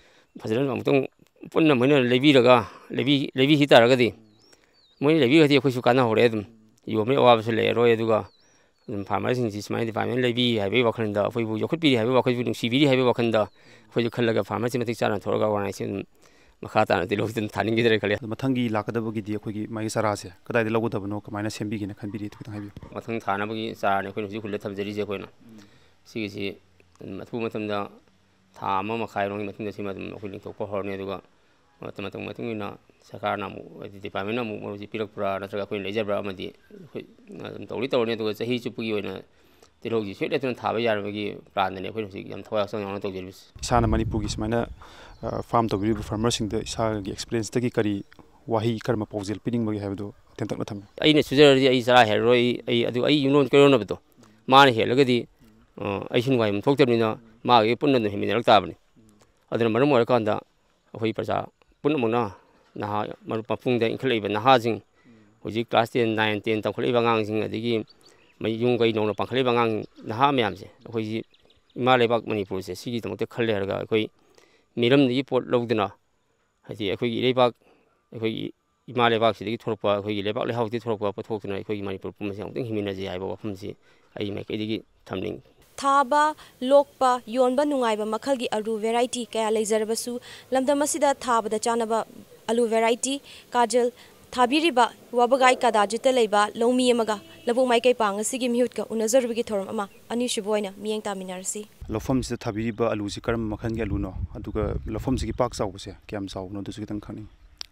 ꯐꯖꯅ ꯑꯃꯨꯛꯇꯪ ꯄꯨꯟꯅ ꯃꯣꯏꯅ ꯂꯩꯕꯤꯔꯒ ꯂꯩꯕꯤ ꯂꯩꯕꯤꯈꯤ ꯇꯥꯔꯒꯗꯤ ꯃꯣꯏꯅ ꯂꯩꯕꯤꯔꯒꯗꯤ ꯑꯩꯈꯣꯏꯁꯨ ꯀꯥꯟꯅꯍꯧꯔꯦ ꯑꯗꯨꯝ ꯌꯣꯟꯕꯒꯤ ꯑꯋꯥꯕꯁꯨ ꯂꯩꯔꯔꯣꯏ ꯑꯗꯨꯒ ꯑꯗꯨꯝ ꯐꯥꯔꯃꯔꯁꯤꯡꯁꯤ ꯁꯨꯃꯥꯏꯅ ꯗꯤꯄꯥꯔꯠꯃꯦꯟ ꯂꯩꯕꯤ ꯍꯥꯏꯕꯒꯤ ꯋꯥꯈꯜꯗ ꯑꯩꯈꯣꯏꯕꯨ ꯌꯣꯛꯈꯠꯄꯤꯔꯤ ꯍꯥꯏꯕꯒꯤ ꯋꯥꯈꯜꯕꯨ ꯅꯨꯡꯁꯤꯕꯤꯔꯤ ꯍꯥꯏꯕꯒꯤ ꯋꯥꯈꯜꯗ ꯑꯩꯈꯣꯏꯁꯨ ꯈꯜꯂꯒ ꯐꯥꯔꯃꯔꯁꯤ ꯃꯇꯤꯛ ꯆꯥꯅ ꯊꯣꯛꯑꯒ ꯑꯣꯔꯒꯥꯅꯥꯏꯖꯦꯁꯟ ꯑꯗꯨꯝ ꯃꯈꯥ ꯇꯥꯅ ꯇꯤꯜꯍꯧꯁꯤ ꯑꯗꯨꯝ ꯊꯥꯅꯤꯡꯈꯤꯗ꯭ꯔꯦ ꯈꯜꯂꯦ ꯃꯊꯪꯒꯤ ꯂꯥꯛꯀꯗꯕꯒꯤꯗꯤ ꯑꯩꯈꯣꯏꯒꯤ ꯃꯥꯒꯤ ꯆꯥꯔꯥꯁꯦ ꯀꯗꯥꯏꯗ ꯂꯧꯒꯗꯕꯅꯣ ꯀꯃꯥꯏꯅ ꯁꯦꯝꯕꯤꯒꯦꯅ ꯈꯟꯕꯤꯔꯤ ꯈꯤꯇꯪ ꯍꯥꯏꯕꯤꯌꯨ ꯃꯊꯪ ꯊꯥꯅꯕꯒꯤ ꯆꯥꯔꯅꯤ ꯑꯩꯈꯣꯏꯅ ꯍꯧꯖꯤꯛ ꯍꯨꯜꯂ ꯊꯝꯖꯔꯤꯁꯦ ꯑꯩꯈꯣꯏꯅ ꯁꯤꯒꯤꯁꯤ ꯑꯊꯨꯕ ꯃꯇꯝꯗ ꯊꯥ ꯑꯃ ꯃꯈꯥꯏꯔꯣꯝꯒꯤ ꯃꯇꯨꯡꯗ ꯁꯤꯃ ꯑꯗꯨꯝ ꯑꯩꯈꯣꯏ ꯂꯤꯡꯊꯣꯛꯄ ꯍꯧꯔꯅꯤ ꯑꯗꯨꯒ ꯃꯇꯝ ꯃꯇꯝꯒꯤ ꯃꯇꯨꯡ ꯏꯟꯅ ꯁꯔꯀꯥꯔꯅ ꯑꯃꯨꯛ ꯍꯥꯏꯗꯤ ꯗꯤꯄꯥꯔꯠꯃꯦꯟꯅ ꯑꯃꯨꯛ ꯃꯔꯨꯁꯤ ꯄꯤꯔꯛꯄ꯭ꯔꯥ ꯅꯠꯇ꯭ꯔꯒ ꯑꯩꯈꯣꯏꯅ ꯂꯩꯖꯕ꯭ꯔꯥ ꯑꯃꯗꯤ ꯑꯩꯈꯣꯏ ꯑꯗꯨꯝ ꯇꯧꯔꯤ ꯇꯧꯔꯅꯤ ꯑꯗꯨꯒ ꯆꯍꯤ ꯆꯨꯞꯄꯒꯤ ꯑꯣꯏꯅ ꯇꯤꯜꯍꯧꯁꯤ ꯁꯨꯡꯂꯦꯞ ꯂꯦꯞꯇꯅ ꯊꯥꯕ ꯌꯥꯔꯕꯒꯤ ꯄ꯭ꯂꯥꯟꯗꯅꯤ ꯑꯩꯈꯣꯏꯅ ꯍꯧꯖꯤꯛ ꯌꯥꯝ ꯊꯋꯥꯏ ꯍꯛꯆꯥꯡ ꯌꯥꯎꯅ ꯇꯧꯖꯔꯤꯕꯁꯤ ꯏꯁꯥꯅ ꯃꯅꯤꯄꯨꯔꯒꯤ ꯁꯨꯃꯥꯏꯅ ꯐꯥꯔꯝ ꯇꯧꯕꯤꯔꯤꯕ ꯐꯥꯔꯃꯔꯁꯤꯡꯗ ꯏꯁꯥꯒꯤ ꯑꯦꯛꯁꯄꯤꯔꯤꯌꯦꯟꯁꯇꯒꯤ ꯀꯔꯤ ꯋꯥꯍꯩ ꯀꯔꯝꯕ ꯄꯥꯎꯖꯦꯜ ꯄꯤꯅꯤꯡꯕꯒꯦ ꯍꯥꯏꯕꯗꯨ ꯇꯦꯟꯇꯛꯅ ꯊꯝꯃꯤ ꯑꯩꯅ ꯁꯨꯖꯔꯗꯤ ꯑꯩ ꯆꯔꯥ ꯍꯦꯜꯂꯔꯣꯏ ꯑꯩ ꯑꯗꯨ ꯑꯩ ꯌꯨꯝꯂꯣꯟ ꯀꯩꯔꯣꯟꯅꯕꯗꯣ ꯃꯥꯅ ꯍꯦꯜꯂꯒꯗꯤ ꯑꯩꯁꯨ ꯅꯨꯡꯉꯥꯏꯐꯝ ꯊꯣꯛꯇꯕꯅꯤꯅ ꯃꯥꯒꯤ ꯄꯨꯟꯅ ꯑꯗꯨꯝ ꯍꯤꯡꯃꯤꯟꯅꯔꯛ ꯇꯥꯕꯅꯤ ꯑꯗꯨꯅ ꯃꯔꯝ ꯑꯣꯏꯔꯀꯥꯟꯗ ꯑꯩꯈꯣꯏ ꯄ꯭ꯔꯖꯥ ꯄꯨꯝꯅꯃꯛꯅ ꯅꯍꯥ ꯃꯄꯨꯡꯗ ꯏꯟꯈꯠꯂꯛꯏꯕ ꯅꯍꯥꯁꯤꯡ ꯍꯧꯖꯤꯛ ꯀ꯭ꯂꯥꯁ ꯇꯦꯟ ꯅꯥꯏꯟ ꯇꯦꯟ ꯇꯝꯈꯠꯂꯛꯏꯕ ꯑꯉꯥꯡꯁꯤꯡ ꯑꯗꯒꯤ ꯌꯨꯝ ꯀꯩ ꯅꯧꯅ ꯄꯥꯟꯈꯠꯂꯛꯏꯕ ꯑꯉꯥꯡ ꯅꯍꯥ ꯃꯌꯥꯝꯁꯦ ꯑꯩꯈꯣꯏꯁꯤ ꯏꯃꯥ ꯂꯩꯕꯥꯛ ꯃꯅꯤꯄꯨꯔꯁꯦ ꯁꯤꯒꯤꯗꯃꯛꯇ ꯈꯜꯂꯦ ꯍꯥꯏꯔꯒ ꯑꯩꯈꯣই ꯃꯤꯔꯝꯗꯒꯤ ꯄꯣꯠ ꯂꯧꯗꯨꯅ ꯍꯥꯏꯗꯤ ꯑꯩꯈꯣꯏꯒꯤ ꯏꯔꯩꯕꯥꯛ ꯑꯩꯈꯣꯏꯒꯤ ꯏꯃꯥ ꯂꯩꯕꯥꯛꯁꯤꯗꯒꯤ ꯊꯣꯛꯂꯛꯄ ꯑꯩꯈꯣꯏꯒꯤ ꯂꯩꯕꯥꯛ ꯂꯩꯍꯥꯎꯗꯒꯤ ꯊꯣꯛꯂꯛꯄ ꯄꯣꯠꯊꯣꯛꯇꯨꯅ ꯑꯩꯈꯣꯏꯒꯤ ꯃꯅꯤꯄꯨꯔ ꯄꯨꯝꯕꯁꯤ ꯑꯃꯨꯛꯇꯪ ꯍꯤꯡꯃꯤꯟꯅꯖꯦ ꯍꯥꯏꯕ ꯋꯥꯐꯝꯁꯤ ꯑꯩ ꯃꯥꯏꯀꯩꯗꯒꯤ ꯊꯝꯅꯤꯡꯉꯤ ꯊꯥꯕ ꯂꯣꯛꯄ ꯌꯣꯟꯕ ꯅꯨꯡꯉꯥꯏꯕ ꯃꯈꯜꯒꯤ ꯑꯂꯨ ꯚꯦꯔꯥꯏꯇꯤ ꯀꯌꯥ ꯂꯩꯖꯔꯕꯁꯨ ꯂꯝꯗꯝ ꯑꯁꯤꯗ ꯊꯥꯕꯗ ꯆꯥꯅꯕ ꯑꯂꯨ ꯚꯦꯔꯥꯏꯇꯤ ꯀꯥꯖꯜ ꯊꯥꯕꯤꯔꯤꯕ ꯋꯥꯕꯒꯥꯏ ꯀꯗꯥꯖꯤꯠꯇ ꯂꯩꯕ ꯂꯧꯃꯤ ꯑꯃꯒ ꯂꯧꯕꯨꯛ ꯃꯥꯏꯀꯩꯄꯥꯡ ꯑꯁꯤꯒꯤ ꯃꯤꯍꯨꯠꯀ ꯎꯅꯖꯔꯨꯕꯒꯤ ꯊꯧꯔꯝ ꯑꯃ ꯑꯅꯤꯁꯨꯕ ꯑꯣꯏꯅ ꯃꯤꯠꯌꯦꯡ ꯇꯥꯃꯤꯟꯅꯔꯁꯤ ꯂꯧꯐꯝꯁꯤꯗ ꯊꯥꯕꯤꯔꯤꯕ ꯑꯂꯨꯁꯤ ꯀꯔꯝꯕ ꯃꯈꯜꯒꯤ ꯑꯂꯨꯅꯣ ꯑꯗꯨꯒ ꯂꯧꯐꯝꯁꯤꯒꯤ ꯄꯥꯛ ꯆꯥꯎꯕꯁꯦ ꯀꯌꯥꯝ ꯆꯥꯎꯕꯅꯣ ꯑꯗꯨꯁꯨ ꯈꯤꯇꯪ ꯈꯪꯅꯤꯡꯉꯤ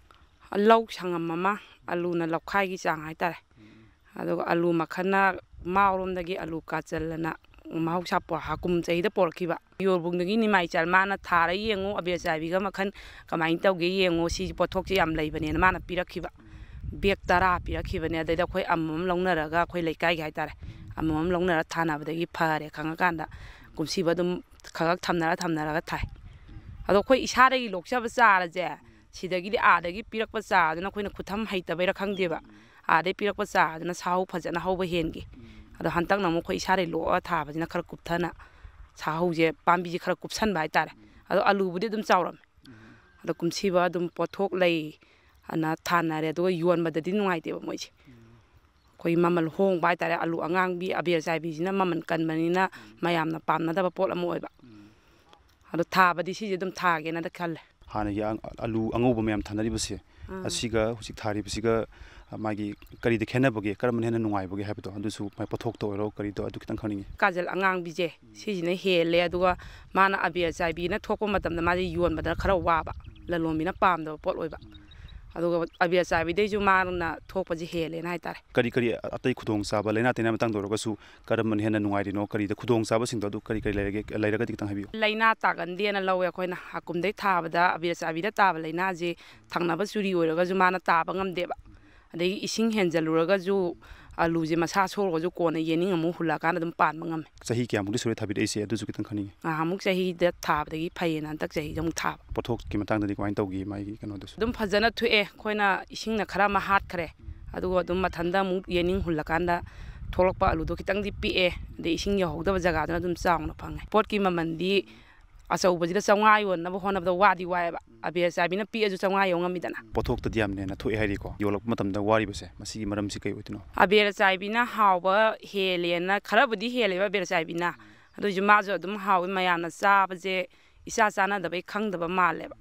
ꯂꯧ ꯁꯪꯉꯝ ꯑꯃ ꯑꯂꯨꯅ ꯂꯧꯈꯥꯏꯒꯤ ꯆꯥꯡ ꯍꯥꯏꯇꯥꯔꯦ ꯑꯗꯨꯒ ꯑꯂꯨ ꯃꯈꯜꯅ ꯃꯥꯎꯔꯣꯝꯗꯒꯤ ꯑꯂꯨ ꯀꯥꯆꯜꯂꯅ ꯃꯍꯧꯁꯥ ꯍꯥꯀꯨꯝ ꯆꯍꯤꯗ ꯄꯣꯔꯛꯈꯤꯕ ꯌꯣꯔꯕꯨꯡꯗꯒꯤ ꯅꯤꯃꯥꯏ ꯆꯥꯜ ꯃꯥꯅ ꯊꯥꯔ ꯌꯦꯡꯉꯨ ꯑꯕꯦꯔ ꯆꯥꯏꯕꯤꯒ ꯃꯈꯜ ꯀꯃꯥꯏꯅ ꯇꯧꯒꯦ ꯌꯦꯡꯉꯨ ꯁꯤ ꯄꯣꯠꯊꯣꯛꯁꯤ ꯌꯥꯝ ꯂꯩꯕꯅꯦꯅ ꯃꯥꯅ ꯄꯤꯔꯛꯈꯤꯕ ꯕꯦꯛ ꯇꯔꯥ ꯄꯤꯔꯛꯈꯤꯕꯅꯦ ꯑꯗꯩꯗ ꯑꯩꯈꯣꯏ ꯑꯃꯃꯝ ꯂꯧꯅꯔꯒ ꯑꯩꯈꯣꯏ ꯂꯩꯀꯥꯏꯒꯤ ꯍꯥꯏꯇꯥꯔꯦ ꯑꯃꯃꯝ ꯂꯧꯅꯔ ꯊꯥꯅꯕꯗꯒꯤ ꯐꯔꯦ ꯈꯪꯉꯀꯥꯟꯗ ꯀꯨꯝꯁꯤꯕ ꯑꯗꯨꯝ ꯈꯒ ꯊꯝꯅꯔ ꯊꯝꯅꯔꯒ ꯊꯥꯏ ꯑꯗꯣ ꯑꯩꯈꯣꯏ ꯏꯁꯥꯗꯒꯤ ꯂꯣꯛꯆꯕ ꯆꯥꯔꯁꯦ ꯁꯤꯗꯒꯤꯗꯤ ꯑꯥꯗꯒꯤ ꯄꯤꯔꯛꯄ ꯆꯥꯔꯗꯨꯅ ꯑꯩꯈꯣꯏꯅ ꯈꯨꯊꯝ ꯍꯩꯇꯕꯩꯔꯥ ꯈꯪꯗꯦꯕ ꯑꯥꯗꯒꯤ ꯄꯤꯔꯛꯄ ꯆꯥꯔꯗꯨꯅ ꯁꯥꯍꯧ ꯐꯖꯅ ꯍꯧꯕ ꯍꯦꯟꯈꯤ ꯑꯗꯣ ꯍꯟꯗꯛꯅ ꯑꯃꯨꯛ ꯑꯩꯈꯣꯏ ꯏꯁꯥꯗꯒꯤ ꯂꯣꯛꯑꯒ ꯊꯥꯕꯁꯤꯅ ꯈꯔ ꯀꯨꯞꯊꯅ ꯁꯥꯍꯧꯁꯦ ꯄꯥꯝꯕꯤꯁꯦ ꯈꯔ ꯀꯨꯞꯁꯟꯕ ꯍꯥꯏꯇꯥꯔꯦ ꯑꯗꯣ ꯑꯂꯨꯕꯨꯗꯤ ꯑꯗꯨꯝ ꯆꯥꯎꯔꯝꯃꯦ ꯑꯗꯣ ꯀꯨꯝꯁꯤꯕ ꯑꯗꯨꯝ ꯄꯣꯠꯊꯣꯛ ꯂꯩ ꯑꯅ ꯊꯥꯅꯔꯦ ꯑꯗꯨꯒ ꯌꯣꯟꯕꯗꯗꯤ ꯅꯨꯡꯉꯥꯏꯇꯦꯕ ꯃꯣꯏꯁꯦ ꯑꯩꯈꯣꯏ ꯃꯃꯜ ꯍꯣꯡꯕ ꯍꯥꯏꯇꯥꯔꯦ ꯑꯂꯨ ꯑꯉꯥꯡꯕꯤ ꯑꯕꯦꯔ ꯆꯥꯏꯕꯤꯁꯤꯅ ꯃꯃꯜ ꯀꯟꯕꯅꯤꯅ ꯃꯌꯥꯝꯅ ꯄꯥꯝꯅꯗꯕ ꯄꯣꯠ ꯑꯃ ꯑꯣꯏꯕ ꯑꯗꯣ ꯊꯥꯕꯗꯤ ꯁꯤꯁꯦ ꯑꯗꯨꯝ ꯊꯥꯒꯦꯅ ꯈꯜꯂꯦ ꯍꯥꯟꯅꯒꯤ ꯑꯂꯨ ꯑꯉꯧꯕ ꯃꯌꯥꯝ ꯊꯥꯅꯔꯤꯕꯁꯦ ꯑꯁꯤꯒ ꯍꯧꯖꯤꯛ ꯊꯥꯔꯤꯕꯁꯤꯒ ꯃꯥꯒꯤ ꯀꯔꯤꯗ ꯈꯦꯠꯅꯕꯒꯦ ꯀꯔꯝꯕꯅ ꯍꯦꯟꯅ ꯅꯨꯡꯉꯥꯏꯕꯒꯦ ꯍꯥꯏꯕꯗꯣ ꯑꯗꯨꯁꯨ ꯃꯥꯏ ꯄꯣꯠꯊꯣꯛꯇ ꯑꯣꯏꯔꯣ ꯀꯔꯤꯗꯣ ꯑꯗꯨ ꯈꯤꯇꯪ ꯈꯪꯅꯤꯡꯉꯤ ꯀꯥꯖꯜ ꯑꯉꯥꯡꯕꯤꯁꯦ ꯁꯤꯁꯤꯅ ꯍꯦꯜꯂꯦ ꯑꯗꯨꯒ ꯃꯥꯅ ꯑꯕꯦꯔ ꯆꯥꯏꯕꯤꯅ ꯊꯣꯛꯄ ꯃꯇꯝꯗ ꯃꯥꯁꯦ ꯌꯣꯟꯕꯗ ꯈꯔ ꯋꯥꯕ ꯂꯂꯣꯟꯕꯤꯅ ꯄꯥꯝꯗꯕ ꯄꯣꯠ ꯑꯣꯏꯕ ꯑꯗꯨꯒ ꯑꯕꯦꯔ ꯆꯥꯏꯕꯤꯗꯩꯁꯨ ꯃꯥꯅ ꯊꯣꯛꯄꯁꯦ ꯍꯦꯜꯂꯦꯅ ꯍꯥꯏꯇꯥꯔꯦ ꯀꯔꯤ ꯀꯔꯤ ꯑꯇꯩ ꯈꯨꯗꯣꯡꯆꯥꯕ ꯂꯩꯅꯥ ꯇꯤꯟꯅꯥ ꯃꯇꯥꯡꯗ ꯑꯣꯏꯔꯒꯁꯨ ꯀꯔꯝꯕꯅ ꯍꯦꯟꯅ ꯅꯨꯡꯉꯥꯏꯔꯤꯅꯣ ꯀꯔꯤꯗ ꯈꯨꯗꯣꯡꯆꯥꯕꯁꯤꯡꯗꯣ ꯑꯗꯨ ꯀꯔꯤ ꯀꯔꯤ ꯂꯩꯔꯒꯦ ꯂꯩꯔꯒꯗꯤ ꯈꯤꯇꯪ ꯍꯥꯏꯕꯤꯌꯨ ꯂꯩꯅꯥ ꯇꯥꯒꯟꯗꯦꯅ ꯂꯧꯋꯦ ꯑꯩꯈꯣꯏꯅ ꯍꯥꯀꯨꯝꯗꯩ ꯊꯥꯕꯗ ꯑꯕꯦꯔ ꯆꯥꯏꯕꯤꯗ ꯇꯥꯕ ꯂꯩꯅꯥꯁꯦ ꯊꯪꯅꯕ ꯆꯨꯔꯤ ꯑꯣꯏꯔꯒꯁꯨ ꯃꯥꯅ ꯇꯥꯕ ꯉꯝꯗꯦꯕ ꯑꯗꯒꯤ ꯏꯁꯤꯡ ꯍꯦꯟꯖꯜꯂꯨꯔꯒꯁꯨ ꯑꯂꯨꯁꯦ ꯃꯁꯥ ꯁꯣꯛꯔꯒꯁꯨ ꯀꯣꯟꯅ ꯌꯦꯅꯤꯡ ꯑꯃꯨꯛ ꯍꯨꯜꯂꯛꯑꯀꯥꯟꯗ ꯑꯗꯨꯝ ꯄꯥꯟꯕ ꯉꯝꯃꯦ ꯆꯍꯤ ꯀꯌꯥꯃꯨꯛꯇꯤ ꯁꯨꯔꯦ ꯊꯥꯕꯤꯔꯛꯏꯁꯦ ꯑꯗꯨꯁꯨ ꯈꯤꯇꯪ ꯈꯪꯅꯤꯡꯉꯤ ꯅꯍꯥꯟꯃꯨꯛ ꯆꯍꯤꯗ ꯊꯥꯕꯗꯒꯤ ꯐꯩꯌꯦꯅ ꯍꯟꯗꯛ ꯆꯍꯤꯗ ꯑꯃꯨꯛ ꯊꯥꯕ ꯄꯣꯠꯊꯣꯛꯀꯤ ꯃꯇꯥꯡꯗꯗꯤ ꯀꯃꯥꯏꯅ ꯇꯧꯈꯤ ꯃꯥꯒꯤ ꯀꯩꯅꯣꯗꯨꯁꯨ ꯑꯗꯨꯝ ꯐꯖꯅ ꯊꯣꯛꯑꯦ ꯑꯩꯈꯣꯏꯅ ꯏꯁꯤꯡꯅ ꯈꯔ ꯑꯃ ꯍꯥꯠꯈ꯭ꯔꯦ ꯑꯗꯨꯒ ꯑꯗꯨꯝ ꯃꯊꯟꯇ ꯑꯃꯨꯛ ꯌꯦꯅꯤꯡ ꯍꯨꯜꯂꯀꯥꯟꯗ ꯊꯣꯛꯂꯛꯄ ꯑꯂꯨꯗꯣ ꯈꯤꯇꯪꯗꯤ ꯄꯤꯛꯑꯦ ꯑꯗꯩ ꯏꯁꯤꯡ ꯌꯧꯍꯧꯗꯕ ꯖꯒꯥꯗꯨꯅ ꯑꯗꯨꯝ ꯆꯥꯎꯅ ꯐꯪꯉꯦ ꯄꯣꯠꯀꯤ ꯃꯃꯜꯗꯤ ꯑꯆꯧꯕꯁꯤꯗ ꯆꯥꯝꯃꯉꯥ ꯌꯣꯟꯅꯕ ꯍꯣꯠꯅꯕꯗ ꯋꯥꯗꯤ ꯋꯥꯏꯑꯦꯕ ꯑꯕꯦꯔ ꯆꯥꯏꯕꯤꯅ ꯄꯤꯛꯑꯁꯨ ꯆꯥꯝꯃꯉꯥ ꯌꯧ ꯉꯝꯃꯤꯗꯅ ꯄꯣꯠꯊꯣꯛꯇꯗꯤ ꯌꯥꯝꯅ ꯍꯦꯟꯅ ꯊꯣꯛꯑꯦ ꯍꯥꯏꯔꯤꯀꯣ ꯌꯣꯜꯂꯛꯄ ꯃꯇꯝꯗ ꯋꯥꯔꯤꯕꯁꯦ ꯃꯁꯤꯒꯤ ꯃꯔꯝꯁꯤ ꯀꯩ ꯑꯣꯏꯗꯣꯏꯅꯣ ꯑꯕꯦꯔ ꯆꯥꯏꯕꯤꯅ ꯍꯥꯎꯕ ꯍꯦꯜꯂꯦꯅ ꯈꯔꯕꯨꯗꯤ ꯍꯦꯜꯂꯦꯕ ꯑꯕꯦꯔ ꯆꯥꯏꯕꯤꯅ ꯑꯗꯨꯏꯁꯨ ꯃꯥꯁꯨ ꯑꯗꯨꯝ ꯍꯥꯎꯋꯤ ꯃꯌꯥꯝꯅ ꯆꯥꯕꯁꯦ ꯏꯆꯥ ꯆꯥꯟꯅꯗꯕꯩ ꯈꯪꯗꯕ ꯃꯥꯜꯂꯦꯕ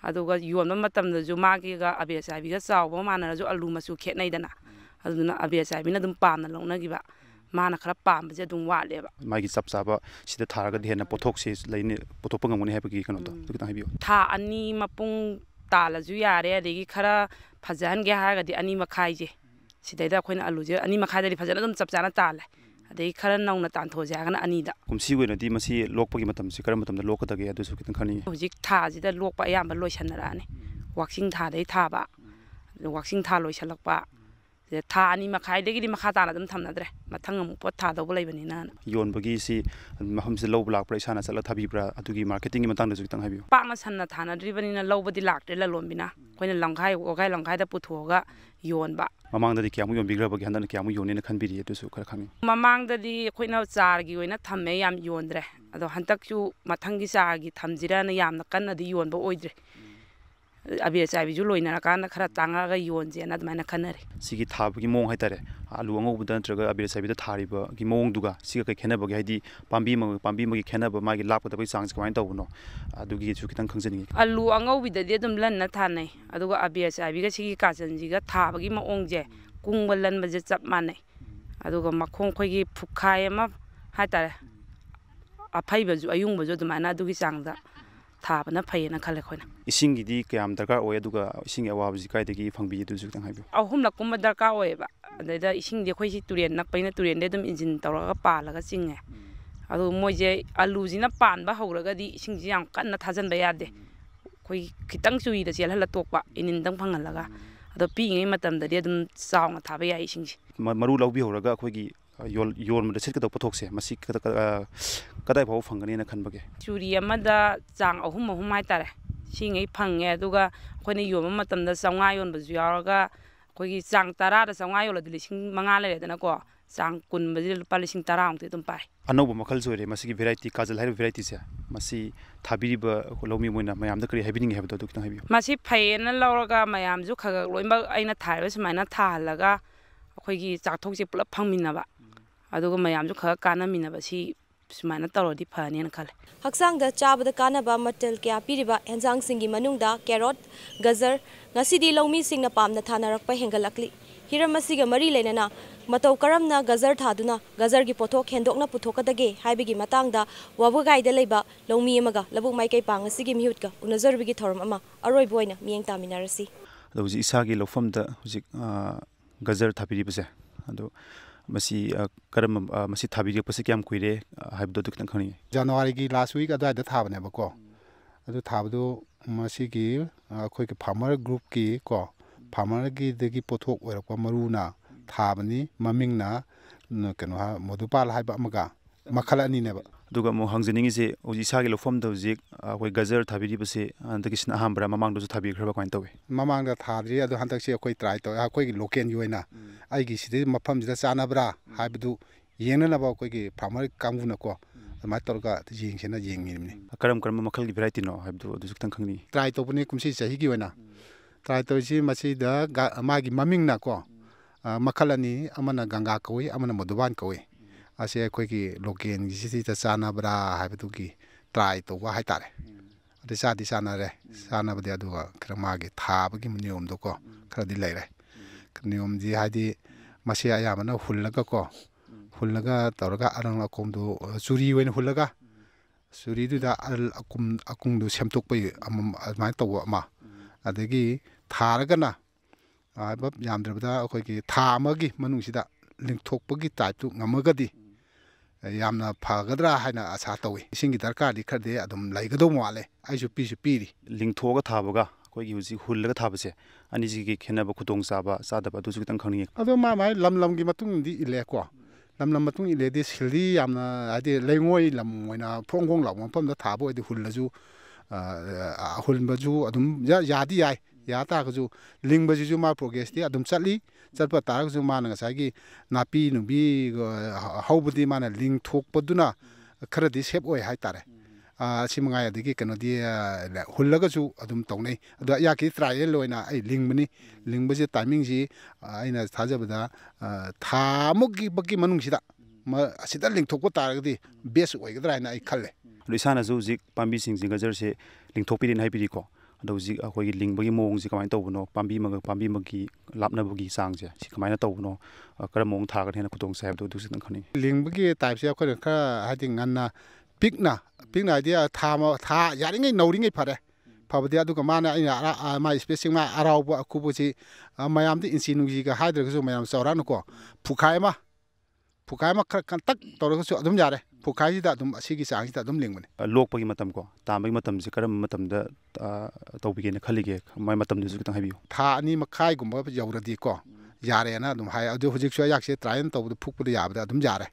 ꯑꯗꯨꯒ ꯌꯣꯟꯕ ꯃꯇꯝꯗꯁꯨ ꯃꯥꯒꯤꯒ ꯑꯕꯦꯔ ꯆꯥꯏꯕꯤꯒ ꯆꯥꯎꯕ ꯃꯥꯟꯅꯔꯁꯨ ꯑꯂꯨ ꯃꯆꯨ ꯈꯦꯠꯅꯩꯗꯅ ꯑꯗꯨꯅ ꯑꯕꯦꯔ ꯆꯥꯏꯕꯤꯅ ꯑꯗꯨꯝ ꯄꯥꯝꯅ ꯂꯧꯅꯈꯤꯕ ꯃꯥꯅ ꯈꯔ ꯄꯥꯝꯕꯁꯦ ꯑꯗꯨꯝ ꯋꯥꯠꯂꯦꯕ ꯃꯥꯒꯤ ꯆꯞ ꯆꯥꯕ ꯁꯤꯗ ꯊꯥꯔꯒꯗꯤ ꯍꯦꯟꯅ ꯄꯣꯠꯊꯣꯛꯁꯦ ꯂꯩꯅꯤ ꯄꯨꯊꯣꯛꯄ ꯉꯝꯒꯅꯤ ꯍꯥꯏꯕꯒꯤ ꯀꯩꯅꯣꯗꯣ ꯑꯗꯨ ꯈꯤꯇꯪ ꯍꯥꯏꯕꯤꯌꯨ ꯊꯥ ꯑꯅꯤ ꯃꯄꯨꯡ ꯇꯥꯜꯂꯁꯨ ꯌꯥꯔꯦ ꯑꯗꯒꯤ ꯈꯔ ꯐꯖꯍꯟꯒꯦ ꯍꯥꯏꯔꯒꯗꯤ ꯑꯅꯤ ꯃꯈꯥꯏꯁꯦ ꯁꯤꯗꯩꯗ ꯑꯩꯈꯣꯏꯅ ꯑꯂꯨꯁꯦ ꯑꯅꯤ ꯃꯈꯥꯏꯗꯗꯤ ꯐꯖꯅ ꯑꯗꯨꯝ ꯆꯞ ꯆꯥꯅ ꯇꯥꯜꯂꯦ ꯑꯗꯒꯤ ꯈꯔ ꯅꯧꯅ ꯇꯥꯟꯊꯣꯛꯑꯁꯦ ꯍꯥꯏꯔꯒꯅ ꯑꯅꯤꯗ ꯀꯨꯝꯁꯤ ꯑꯣꯏꯅꯗꯤ ꯃꯁꯤ ꯂꯣꯛꯄꯒꯤ ꯃꯇꯝꯁꯤ ꯀꯔꯝꯕ ꯃꯇꯝꯗ ꯂꯣꯛꯀꯗꯒꯦ ꯑꯗꯨꯁꯨ ꯈꯤꯇꯪ ꯈꯪꯅꯤꯡꯉꯤ ꯍꯧꯖꯤꯛ ꯊꯥꯁꯤꯗ ꯂꯣꯛꯄ ꯑꯌꯥꯝꯕ ꯂꯣꯏꯁꯟꯅꯔꯛꯑꯅꯤ ꯋꯥꯛꯆꯤꯡ ꯊꯥꯗꯩ ꯊꯥꯕ ꯑꯗꯨ ꯋꯥꯛꯆꯤꯡ ꯊꯥ ꯂꯣꯏꯁꯜꯂꯛꯄ ꯁꯤꯗ ꯊꯥ ꯑꯅꯤ ꯃꯈꯥꯏꯗꯒꯤꯗꯤ ꯃꯈꯥ ꯇꯥꯅ ꯑꯗꯨꯝ ꯊꯝꯅꯗ꯭ꯔꯦ ꯃꯊꯪ ꯑꯃꯨꯛ ꯄꯣꯠ ꯊꯥꯗꯧꯕ ꯂꯩꯕꯅꯤꯅ ꯌꯣꯟꯕꯒꯤꯁꯤ ꯃꯐꯝꯁꯤꯗ ꯂꯧꯕ ꯂꯥꯛꯄ꯭ꯔꯥ ꯏꯁꯥꯅ ꯆꯠꯂ ꯊꯥꯕꯤꯕ꯭ꯔꯥ ꯑꯗꯨꯒꯤ ꯃꯥꯔꯀꯦꯇꯤꯡꯒꯤ ꯃꯇꯥꯡꯗꯁꯨ ꯈꯤꯇꯪ ꯍꯥꯏꯕꯤꯌꯨ ꯄꯥꯛꯅ ꯁꯟꯅ ꯊꯥꯅꯗ꯭ꯔꯤꯕꯅꯤꯅ ꯂꯧꯕꯗꯤ ꯂꯥꯛꯇ꯭ꯔꯦ ꯂꯂꯣꯟꯕꯤꯅ ꯑꯩꯈꯣꯏꯅ ꯂꯝꯈꯥꯏ ꯋꯥꯈꯥꯏ ꯂꯝꯈꯥꯏꯗ ꯄꯨꯊꯣꯛꯑꯒ ꯌꯣꯟꯕ ꯃꯃꯥꯡꯗꯗꯤ ꯀꯌꯥꯃꯨꯛ ꯌꯣꯟꯕꯤꯈ꯭ꯔꯕꯒꯦ ꯍꯟꯗꯛꯅ ꯀꯌꯥꯃꯨꯛ ꯌꯣꯟꯅꯦꯅ ꯈꯟꯕꯤꯔꯤ ꯑꯗꯨꯁꯨ ꯈꯔ ꯈꯪꯅꯤꯡꯉꯤ ꯃꯃꯥꯡꯗꯗꯤ ꯑꯩꯈꯣꯏꯅ ꯆꯥꯔꯒꯤ ꯑꯣꯏꯅ ꯊꯝꯃꯦ ꯌꯥꯝ ꯌꯣꯟꯗ꯭ꯔꯦ ꯑꯗꯣ ꯍꯟꯗꯛꯁꯨ ꯃꯊꯪꯒꯤ ꯆꯥꯔꯒꯤ ꯊꯝꯁꯤꯔꯅ ꯌꯥꯝꯅ ꯀꯟꯅꯗꯤ ꯌꯣꯟꯕ ꯑꯣꯏꯗ꯭ꯔꯦ ꯑꯕꯦꯔ ꯆꯥꯏꯕꯤꯁꯨ ꯂꯣꯏꯅꯔꯀꯥꯟꯗ ꯈꯔ ꯇꯥꯡꯉꯒ ꯌꯣꯟꯁꯦꯅ ꯑꯗꯨꯃꯥꯏꯅ ꯈꯟꯅꯔꯤ ꯁꯤꯒꯤ ꯊꯥꯕꯒꯤ ꯃꯑꯣꯡ ꯍꯥꯏꯇꯥꯔꯦ ꯑꯂꯨ ꯑꯉꯧꯕꯗ ꯅꯠꯇ꯭ꯔꯒ ꯑꯕꯦꯔ ꯆꯥꯏꯕꯤꯗ ꯊꯥꯔꯤꯕꯒꯤ ꯃꯑꯣꯡꯗꯨꯒ ꯁꯤꯒ ꯀꯩ ꯈꯦꯠꯅꯕꯒꯦ ꯍꯥꯏꯗꯤ ꯄꯥꯝꯕꯤ ꯑꯃꯒ ꯄꯥꯝꯕꯤ ꯑꯃꯒꯤ ꯈꯦꯠꯅꯕ ꯃꯥꯒꯤ ꯂꯥꯞꯀꯗꯕꯒꯤ ꯆꯥꯡꯁꯦ ꯀꯃꯥꯏꯅ ꯇꯧꯕꯅꯣ ꯑꯗꯨꯒꯤꯁꯨ ꯈꯤꯇꯪ ꯈꯪꯖꯅꯤꯡꯉꯤ ꯑꯂꯨ ꯑꯉꯧꯕꯤꯗꯗꯤ ꯑꯗꯨꯝ ꯂꯟꯅ ꯊꯥꯅꯩ ꯑꯗꯨꯒ ꯑꯕꯦꯔ ꯆꯥꯏꯕꯤꯒ ꯁꯤꯒꯤ ꯀꯥꯆꯟꯁꯤꯒ ꯊꯥꯕꯒꯤ ꯃꯑꯣꯡꯁꯦ ꯀꯨꯡꯕ ꯂꯟꯕꯁꯦ ꯆꯞ ꯃꯥꯟꯅꯩ ꯑꯗꯨꯒ ꯃꯈꯣꯡ ꯑꯩꯈꯣꯏꯒꯤ ꯐꯨꯛꯈꯥꯏ ꯑꯃ ꯍꯥꯏꯇꯥꯔꯦ ꯑꯐꯩꯕꯁꯨ ꯑꯌꯨꯡꯕꯁꯨ ꯑꯗꯨꯃꯥꯏꯅ ꯑꯗꯨꯒꯤ ꯆꯥꯡꯗ ꯊꯥꯕꯅ ꯐꯩꯌꯦꯅ ꯈꯜꯂꯦ ꯑꯩꯈꯣꯏꯅ ꯏꯁꯤꯡꯒꯤꯗꯤ ꯀꯌꯥꯝ ꯗꯔꯀꯥꯔ ꯑꯣꯏ ꯑꯗꯨꯒ ꯏꯁꯤꯡꯒꯤ ꯑꯋꯥꯕꯁꯤ ꯀꯥꯏꯗꯒꯤ ꯐꯪꯕꯤ ꯑꯗꯨꯁꯨ ꯈꯤꯇꯪ ꯍꯥꯏꯕꯤꯌꯨ ꯑꯍꯨꯝꯂꯛꯀꯨꯝꯕ ꯗꯔꯀꯥꯔ ꯑꯣꯏꯌꯦꯕ ꯑꯗꯩꯗ ꯏꯁꯤꯡꯗꯤ ꯑꯩꯈꯣꯏꯁꯤ ꯇꯨꯔꯦꯟ ꯅꯛꯄꯅꯤꯅ ꯇꯨꯔꯦꯟꯗꯩ ꯑꯗꯨꯝ ꯏꯟꯖꯤꯟ ꯇꯧꯔꯒ ꯄꯥꯜꯂꯒ ꯆꯤꯡꯉꯦ ꯑꯗꯨ ꯃꯣꯏꯁꯦ ꯑꯂꯨꯁꯤꯅ ꯄꯥꯟꯕ ꯍꯧꯔꯒꯗꯤ ꯏꯁꯤꯡꯁꯤ ꯌꯥꯝ ꯀꯟꯅ ꯊꯥꯖꯤꯟꯕ ꯌꯥꯗꯦ ꯑꯩꯈꯣꯏ ꯈꯤꯇꯪ ꯆꯨꯏꯗ ꯆꯦꯜꯍꯜꯂ ꯇꯣꯛꯄ ꯏꯅꯤꯟꯗꯪ ꯐꯪꯍꯜꯂꯒ ꯑꯗꯣ ꯄꯤꯛꯏꯉꯩ ꯃꯇꯝꯗꯗꯤ ꯑꯗꯨꯝ ꯆꯥꯎꯅ ꯊꯥꯕ ꯌꯥꯏ ꯏꯁꯤꯡꯁꯦ ꯃꯔꯨ ꯂꯧꯕꯤꯍꯧꯔꯒ ꯑꯩꯈꯣꯏꯒꯤ ꯌꯣꯟꯕꯗ ꯁꯤꯠꯀꯗꯕ ꯄꯣꯠꯊꯣꯛꯁꯦ ꯃꯁꯤ ꯀꯗꯥꯏ ꯐꯥꯎꯕ ꯐꯪꯒꯅꯤꯅ ꯈꯟꯕꯒꯦ ꯆꯨꯔꯤ ꯑꯃꯗ ꯆꯥꯡ ꯑꯍꯨꯝ ꯑꯍꯨꯝ ꯍꯥꯏꯇꯥꯔꯦ ꯁꯤꯉꯩ ꯐꯪꯉꯦ ꯑꯗꯨꯒ ꯑꯩꯈꯣꯏꯅ ꯌꯣꯟꯕ ꯃꯇꯝꯗ ꯆꯥꯝꯃꯉꯥ ꯌꯣꯟꯕꯁꯨ ꯌꯥꯎꯔꯒ ꯑꯩꯈꯣꯏꯒꯤ ꯆꯥꯡ ꯇꯔꯥꯗ ꯆꯥꯝꯃꯉꯥ ꯌꯣꯜꯂꯗꯤ ꯂꯤꯁꯤꯡ ꯃꯉꯥ ꯂꯩꯔꯦꯗꯅꯀꯣ ꯆꯥꯡ ꯀꯨꯟꯕꯁꯤꯗ ꯂꯨꯄꯥ ꯂꯤꯁꯤꯡ ꯇꯔꯥꯃꯨꯛꯇꯤ ꯑꯗꯨꯝ ꯄꯥꯏ ꯑꯅꯧꯕ ꯃꯈꯜꯁꯨ ꯑꯣꯏꯔꯦ ꯃꯁꯤꯒꯤ ꯚꯦꯔꯥꯏꯇꯤ ꯀꯥꯖꯜ ꯍꯥꯏꯔꯤꯕ ꯚꯦꯔꯥꯏꯇꯤꯁꯦ ꯃꯁꯤ ꯊꯥꯕꯤꯔꯤꯕ ꯂꯧꯃꯤ ꯑꯣꯏꯅ ꯃꯌꯥꯝꯗ ꯀꯔꯤ ꯍꯥꯏꯕꯤꯅꯤꯡꯉꯤ ꯍꯥꯏꯕꯗꯣ ꯑꯗꯨ ꯈꯤꯇꯪ ꯍꯥꯏꯕꯤꯌꯨ ꯃꯁꯤ ꯐꯩꯌꯦꯅ ꯂꯧꯔꯒ ꯃꯌꯥꯝꯁꯨ ꯈꯔ ꯈꯔ ꯂꯣꯏꯅꯃꯛ ꯑꯩꯅ ꯊꯥꯔꯤꯕ ꯁꯨꯃꯥꯏꯅ ꯊꯥꯍꯜꯂꯒ ꯑꯩꯈꯣꯏꯒꯤ ꯆꯥꯛꯊꯣꯛꯁꯦ ꯄꯨꯂꯞ ꯐꯪꯃꯤꯟꯅꯕ ꯑꯗꯨꯒ ꯃꯌꯥꯝꯁꯨ ꯈꯔ ꯀꯥꯟꯅꯃꯤꯟꯅꯕ ꯁꯤ ꯁꯨꯃꯥꯏꯅ ꯇꯧꯔꯗꯤ ꯐꯅꯤꯅ ꯈꯜꯂꯦ ꯍꯛꯆꯥꯡꯗ ꯆꯥꯕꯗ ꯀꯥꯟꯅꯕ ꯃꯊꯦꯜ ꯀꯌꯥ ꯄꯤꯔꯤꯕ ꯑꯦꯟꯖꯥꯡꯁꯤꯡꯒꯤ ꯃꯅꯨꯡꯗ ꯀꯦꯔꯣꯠ ꯒꯖꯔ ꯉꯁꯤꯗꯤ ꯂꯧꯃꯤꯁꯤꯡꯅ ꯄꯥꯝꯅ ꯊꯥꯅꯔꯛꯄ ꯍꯦꯟꯒꯠꯂꯛꯂꯤ ꯍꯤꯔꯝ ꯑꯁꯤꯒ ꯃꯔꯤ ꯂꯩꯅꯅ ꯃꯇꯧ ꯀꯔꯝꯅ ꯒꯖꯔ ꯊꯥꯗꯨꯅ ꯒꯖꯔꯒꯤ ꯄꯣꯠꯊꯣꯛ ꯍꯦꯟꯗꯣꯛꯅ ꯄꯨꯊꯣꯛꯀꯗꯒꯦ ꯍꯥꯏꯕꯒꯤ ꯃꯇꯥꯡꯗ ꯋꯥꯕꯒꯥꯏꯗ ꯂꯩꯕ ꯂꯧꯃꯤ ꯑꯃꯒ ꯂꯧꯕꯨꯛ ꯃꯥꯏꯀꯩꯄꯥꯡ ꯑꯁꯤꯒꯤ ꯃꯤꯍꯨꯠꯀ ꯎꯅꯖꯔꯨꯕꯒꯤ ꯊꯧꯔꯝ ꯑꯃ ꯑꯔꯣꯏꯕ ꯑꯣꯏꯅ ꯃꯤꯠꯌꯦꯡ ꯇꯥꯃꯤꯟꯅꯔꯁꯤ ꯑꯗꯣ ꯍꯧꯖꯤꯛ ꯏꯁꯥꯒꯤ ꯂꯧꯐꯝꯗ ꯍꯧꯖꯤꯛ ꯒꯖꯔ ꯊꯥꯕꯤꯔꯤꯕꯁꯦ ꯑꯗꯣ ꯃꯁꯤ ꯀꯔꯝꯕ ꯃꯁꯤ ꯊꯥꯕꯤꯔꯛꯄꯁꯤ ꯀꯌꯥꯝ ꯀꯨꯏꯔꯦ ꯍꯥꯏꯕꯗꯣ ꯑꯗꯨ ꯈꯤꯇꯪ ꯈꯪꯅꯤꯡꯉꯤ ꯖꯅꯋꯥꯔꯤꯒꯤ ꯂꯥꯁ ꯋꯤꯛ ꯑꯗꯨꯋꯥꯏꯗ ꯊꯥꯕꯅꯦꯕꯀꯣ ꯑꯗꯨ ꯊꯥꯕꯗꯣ ꯃꯁꯤꯒꯤ ꯑꯩꯈꯣꯏꯒꯤ ꯐꯥꯔꯃꯔ ꯒ꯭ꯔꯨꯞꯀꯤ ꯀꯣ ꯐꯥꯔꯃꯔꯒꯤꯗꯒꯤ ꯄꯣꯠꯊꯣꯛ ꯑꯣꯏꯔꯛꯄ ꯃꯔꯨꯅ ꯊꯥꯕꯅꯤ ꯃꯃꯤꯡꯅ ꯀꯩꯅꯣ ꯃꯙꯨꯄꯥꯜ ꯍꯥꯏꯕ ꯑꯃꯒ ꯃꯈꯜ ꯑꯅꯤꯅꯦꯕ ꯑꯗꯨꯒ ꯑꯃꯨꯛ ꯍꯪꯖꯅꯤꯡꯉꯤꯁꯦ ꯍꯧꯖꯤꯛ ꯏꯁꯥꯒꯤ ꯂꯧꯐꯝꯗ ꯍꯧꯖꯤꯛ ꯑꯩꯈꯣꯏ ꯒꯖꯔ ꯊꯥꯕꯤꯔꯤꯕꯁꯤ ꯍꯟꯗꯛꯀꯤꯁꯤꯅ ꯑꯍꯥꯟꯕꯔꯥ ꯃꯃꯥꯡꯗꯁꯨ ꯊꯥꯕꯤꯈ꯭ꯔꯕ ꯀꯃꯥꯏꯅ ꯇꯧꯋꯤ ꯃꯃꯥꯡꯗ ꯊꯥꯗ꯭ꯔꯤ ꯑꯗꯣ ꯍꯟꯗꯛꯁꯤ ꯑꯩꯈꯣꯏ ꯇ꯭ꯔꯥꯏ ꯇꯧꯋꯦ ꯑꯩꯈꯣꯏꯒꯤ ꯂꯣꯀꯦꯜꯒꯤ ꯑꯣꯏꯅ ꯑꯩꯒꯤ ꯁꯤꯗ ꯃꯐꯝꯁꯤꯗ ꯆꯥꯟꯅꯕ꯭ꯔꯥ ꯍꯥꯏꯕꯗꯨ ꯌꯦꯡꯅꯅꯕ ꯑꯩꯈꯣꯏꯒꯤ ꯐꯥꯔꯃꯔ ꯀꯥꯡꯕꯨꯅꯀꯣ ꯑꯗꯨꯃꯥꯏꯅ ꯇꯧꯔꯒ ꯌꯦꯡꯁꯦꯅ ꯌꯦꯡꯉꯤꯕꯅꯤ ꯀꯔꯝ ꯀꯔꯝꯕ ꯃꯈꯜꯒꯤ ꯚꯦꯔꯥꯏꯇꯤꯅꯣ ꯍꯥꯏꯕꯗꯨ ꯑꯗꯨꯁꯨ ꯈꯤꯇꯪ ꯈꯪꯅꯤꯡꯉꯤ ꯇ꯭ꯔꯥꯏ ꯇꯧꯕꯅꯤ ꯀꯨꯝꯁꯤ ꯆꯍꯤꯒꯤ ꯑꯣꯏꯅ ꯇ꯭ꯔꯥꯏ ꯇꯧꯔꯤꯁꯤ ꯃꯁꯤꯗ ꯃꯥꯒꯤ ꯃꯃꯤꯡꯅꯀꯣ ꯃꯈꯜ ꯑꯅꯤ ꯑꯃꯅ ꯒꯪꯒꯥ ꯀꯧꯏ ꯑꯃꯅ ꯃꯙꯨꯕꯥꯟ ꯀꯧꯏ ꯑꯁꯤ ꯑꯩꯈꯣꯏꯒꯤ ꯂꯣꯀꯦꯜꯒꯤꯁꯤꯗ ꯆꯥꯟꯅꯕ꯭ꯔꯥ ꯍꯥꯏꯕꯗꯨꯒꯤ ꯇ꯭ꯔꯥꯏ ꯇꯧꯕ ꯍꯥꯏꯇꯥꯔꯦ ꯑꯗꯩ ꯆꯥꯗꯤ ꯆꯥꯟꯅꯔꯦ ꯆꯥꯟꯅꯕꯗꯤ ꯑꯗꯨꯒ ꯈꯔ ꯃꯥꯒꯤ ꯊꯥꯕꯒꯤ ꯅꯤꯌꯣꯝꯗꯣꯀꯣ ꯈꯔꯗꯤ ꯂꯩꯔꯦ ꯅꯤꯌꯣꯝꯗꯤ ꯍꯥꯏꯗꯤ ꯃꯁꯤ ꯑꯌꯥꯝꯕꯅ ꯍꯨꯜꯂꯒꯀꯣ ꯍꯨꯜꯂꯒ ꯇꯧꯔꯒ ꯑꯔꯪ ꯑꯀꯣꯡꯗꯨ ꯆꯨꯔꯤ ꯑꯣꯏꯅ ꯍꯨꯜꯂꯒ ꯆꯨꯔꯤꯗꯨꯗ ꯑꯀꯨꯝ ꯑꯀꯨꯡꯗꯨ ꯁꯦꯝꯗꯣꯛꯄꯒꯤ ꯑꯃ ꯑꯗꯨꯃꯥꯏꯅ ꯇꯧꯕ ꯑꯃ ꯑꯗꯒꯤ ꯊꯥꯔꯒꯅ ꯍꯥꯏꯕ ꯌꯥꯝꯗ꯭ꯔꯕꯗ ꯑꯩꯈꯣꯏꯒꯤ ꯊꯥ ꯑꯃꯒꯤ ꯃꯅꯨꯡꯁꯤꯗ ꯂꯤꯡꯊꯣꯛꯄꯒꯤ ꯇꯥꯏꯞꯇꯨ ꯉꯝꯃꯒꯗꯤ ꯌꯥꯝꯅ ꯐꯒꯗ꯭ꯔꯥ ꯍꯥꯏꯅ ꯑꯁꯥ ꯇꯧꯏ ꯏꯁꯤꯡꯒꯤ ꯗꯔꯀꯥꯔꯗꯤ ꯈꯔꯗꯤ ꯑꯗꯨꯝ ꯂꯩꯒꯗꯧ ꯃꯥꯜꯂꯦ ꯑꯩꯁꯨ ꯄꯤꯁꯨ ꯄꯤꯔꯤ ꯂꯤꯡꯊꯣꯛꯑꯒ ꯊꯥꯕꯒ ꯑꯩꯈꯣꯏꯒꯤ ꯍꯧꯖꯤꯛ ꯍꯨꯜꯂꯒ ꯊꯥꯕꯁꯦ ꯑꯅꯤꯁꯤꯒꯤ ꯈꯦꯠꯅꯕ ꯈꯨꯗꯣꯡ ꯆꯥꯕ ꯆꯥꯗꯕ ꯑꯗꯨꯁꯨ ꯈꯤꯇꯪ ꯈꯪꯅꯤꯡꯉꯤ ꯑꯗꯣ ꯃꯥ ꯃꯥꯏ ꯂꯝ ꯂꯝꯒꯤ ꯃꯇꯨꯡꯗꯤ ꯏꯜꯂꯦꯀꯣ ꯂꯝ ꯂꯝ ꯃꯇꯨꯡ ꯏꯜꯂꯦꯗꯤ ꯁꯤꯜꯗꯤ ꯌꯥꯝꯅ ꯍꯥꯏꯗꯤ ꯂꯩꯉꯣꯏ ꯂꯝ ꯑꯣꯏꯅ ꯐꯣꯡ ꯐꯣꯡ ꯂꯥꯎꯕ ꯃꯐꯝꯗ ꯊꯥꯕ ꯑꯣꯏꯔꯗꯤ ꯍꯨꯜꯂꯁꯨ ꯍꯨꯟꯕꯁꯨ ꯑꯗꯨꯝ ꯌꯥꯗꯤ ꯌꯥꯏ ꯌꯥ ꯇꯥꯔꯒꯁꯨ ꯂꯤꯡꯕꯁꯤꯁꯨ ꯃꯥ ꯄ꯭ꯔꯣꯒ꯭ꯔꯦꯁꯇꯤ ꯑꯗꯨꯝ ꯆꯠꯂꯤ ꯆꯠꯄ ꯇꯥꯔꯒꯁꯨ ꯃꯥꯅ ꯉꯁꯥꯏꯒꯤ ꯅꯥꯄꯤ ꯅꯨꯡꯕꯤ ꯍꯧꯕꯗꯤ ꯃꯥꯅ ꯂꯤꯡꯊꯣꯛꯄꯗꯨꯅ ꯈꯔꯗꯤ ꯁꯦꯞ ꯑꯣꯏ ꯍꯥꯏꯇꯥꯔꯦ ꯁꯤ ꯃꯉꯥꯏ ꯑꯗꯒꯤ ꯀꯩꯅꯣꯗꯤ ꯍꯨꯜꯂꯒꯁꯨ ꯑꯗꯨꯝ ꯇꯧꯅꯩ ꯑꯗꯣ ꯑꯩꯍꯥꯛꯀꯤ ꯇ꯭ꯔꯥꯌꯦꯜ ꯑꯣꯏꯅ ꯑꯩ ꯂꯤꯡꯕꯅꯤ ꯂꯤꯡꯕꯁꯤ ꯇꯥꯏꯃꯤꯡꯁꯤ ꯑꯩꯅ ꯊꯥꯖꯕꯗ ꯊꯥ ꯑꯃꯨꯛꯀꯤ ꯃꯅꯨꯡꯁꯤꯗ ꯑꯁꯤꯗ ꯂꯤꯡꯊꯣꯛꯄ ꯇꯥꯔꯒꯗꯤ ꯕꯦꯁ ꯑꯣꯏꯒꯗ꯭ꯔꯥ ꯍꯥꯏꯅ ꯑꯩ ꯈꯜꯂꯦ ꯑꯗꯣ ꯏꯁꯥꯅꯁꯨ ꯍꯧꯖꯤꯛ ꯄꯥꯝꯕꯤꯁꯤꯡꯁꯤ ꯒꯖꯔꯁꯦ ꯂꯤꯡꯊꯣꯛꯄꯤꯔꯦꯅ ꯍꯥꯏꯕꯤꯔꯤꯀꯣ ꯑꯗꯣ ꯍꯧꯖꯤꯛ ꯑꯩꯈꯣꯏꯒꯤ ꯂꯤꯡꯕꯒꯤ ꯃꯑꯣꯡꯁꯤ ꯀꯃꯥꯏꯅ ꯇꯧꯕꯅꯣ ꯄꯥꯝꯕꯤ ꯑꯃꯒ ꯄꯥꯝꯕꯤ ꯑꯃꯒꯤ ꯂꯥꯞꯅꯕꯒꯤ ꯆꯥꯡꯁꯦ ꯁꯤ ꯀꯃꯥꯏꯅ ꯇꯧꯕꯅꯣ ꯀꯔꯝꯕ ꯃꯑꯣꯡ ꯊꯥꯔꯒꯅ ꯍꯦꯟꯅ ꯈꯨꯗꯣꯡꯆꯥꯏ ꯍꯥꯏꯕꯗꯣ ꯑꯗꯨꯁꯨ ꯈꯤꯇꯪ ꯈꯪꯅꯤꯡꯉꯤ ꯂꯤꯡꯕꯒꯤ ꯇꯥꯏꯞꯁꯦ ꯑꯩꯈꯣꯏꯅ ꯈꯔ ꯍꯥꯏꯗꯤ ꯉꯟꯅ ꯄꯤꯛꯅ ꯄꯤꯛꯅ ꯍꯥꯏꯗꯤ ꯊꯥ ꯊꯥ ꯌꯥꯔꯤꯉꯩ ꯅꯧꯔꯤꯉꯩ ꯐꯔꯦ ꯐꯕꯗꯤ ꯑꯗꯨꯒ ꯃꯥꯅ ꯑꯩꯅ ꯃꯥꯒꯤ ꯏꯁꯄꯦꯁꯤꯡ ꯃꯥ ꯑꯔꯥꯎꯕ ꯑꯀꯨꯕꯁꯤ ꯃꯌꯥꯝꯗꯤ ꯏꯟꯆꯤ ꯅꯨꯡꯆꯤꯒ ꯍꯥꯏꯗ꯭ꯔꯒꯁꯨ ꯃꯌꯥꯝ ꯆꯥꯎꯔꯥꯛꯅꯀꯣ ꯐꯨꯈꯥꯏ ꯑꯃ ꯐꯨꯈꯥꯏ ꯑꯃ ꯈꯔ ꯀꯟꯇꯛ ꯇꯧꯔꯒꯁꯨ ꯑꯗꯨꯝ ꯌꯥꯔꯦ ꯐꯨꯈꯥꯏꯁꯤꯗ ꯑꯗꯨꯝ ꯑꯁꯤꯒꯤ ꯆꯥꯡꯁꯤꯗ ꯑꯗꯨꯝ ꯂꯤꯡꯕꯅꯤ ꯂꯣꯛꯄꯒꯤ ꯃꯇꯝ ꯀꯣ ꯇꯥꯟꯕꯒꯤ ꯃꯇꯝꯁꯤ ꯀꯔꯝꯕ ꯃꯇꯝꯗ ꯇꯧꯕꯤꯒꯦꯅ ꯈꯜꯂꯤꯒꯦ ꯃꯥꯏ ꯃꯇꯝꯗꯨꯁꯨ ꯈꯤꯇꯪ ꯍꯥꯏꯕꯤꯌꯨ ꯊꯥ ꯑꯅꯤ ꯃꯈꯥꯏꯒꯨꯝꯕ ꯌꯧꯔꯗꯤꯀꯣ ꯌꯥꯔꯦꯅ ꯑꯗꯨꯝ ꯍꯥꯏ ꯑꯗꯨ ꯍꯧꯖꯤꯛꯁꯨ ꯑꯩꯍꯥꯛꯁꯦ ꯇ꯭ꯔꯥꯏꯌꯦꯜ ꯇꯧꯕꯗ ꯐꯨꯛꯄꯗ ꯌꯥꯕꯗ ꯑꯗꯨꯝ ꯌꯥꯔꯦ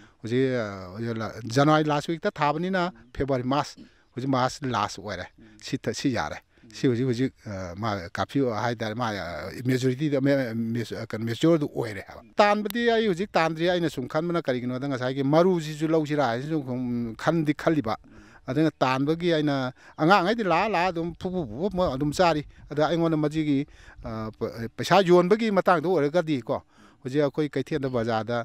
ꯍꯧꯖꯤꯛ ꯖꯅꯋꯥꯔꯤ ꯂꯥꯁ ꯋꯤꯛꯇ ꯊꯥꯕꯅꯤꯅ ꯐꯦꯕꯋꯥꯔꯤ ꯃꯥꯔꯆ ꯍꯧꯖꯤꯛ ꯃꯥꯔꯆ ꯂꯥꯁ ꯑꯣꯏꯔꯦ ꯁꯤ ꯁꯤ ꯌꯥꯔꯦ ꯁꯤ ꯍꯧꯖꯤꯛ ꯍꯧꯖꯤꯛ ꯃꯥ ꯀꯥꯐꯤ ꯍꯥꯏꯇꯥꯔꯦ ꯃꯥ ꯃꯦꯖꯣꯔꯤꯇꯤꯗ ꯀꯩꯅꯣ ꯃꯦꯆꯣꯔꯗꯨ ꯑꯣꯏꯔꯦ ꯍꯥꯏꯕ ꯇꯥꯟꯕꯗꯤ ꯑꯩ ꯍꯧꯖꯤꯛ ꯇꯥꯟꯗ꯭ꯔꯤ ꯑꯩꯅ ꯁꯨꯝ ꯈꯟꯕꯅ ꯀꯔꯤꯒꯤꯅꯣꯗ ꯉꯁꯥꯏꯒꯤ ꯃꯔꯨꯁꯤꯁꯨ ꯂꯧꯁꯤꯔꯥ ꯍꯥꯏꯁꯤꯁꯨ ꯈꯟꯗꯤ ꯈꯜꯂꯤꯕ ꯑꯗꯨꯅ ꯇꯥꯟꯕꯒꯤ ꯑꯩꯅ ꯑꯉꯥꯡꯉꯩꯗꯤ ꯂꯥꯛꯑ ꯂꯥꯛꯑ ꯑꯗꯨꯝ ꯐꯨꯐꯨ ꯐꯨꯐꯨ ꯑꯗꯨꯝ ꯆꯥꯔꯤ ꯑꯗ ꯑꯩꯉꯣꯟꯗ ꯃꯁꯤꯒꯤ ꯄꯩꯁꯥ ꯌꯣꯟꯕꯒꯤ ꯃꯇꯥꯡꯗ ꯑꯣꯏꯔꯒꯗꯤ ꯀꯣ ꯍꯧꯖꯤꯛ ꯑꯩꯈꯣꯏ ꯀꯩꯊꯦꯜꯗ ꯕꯖꯥꯔꯗ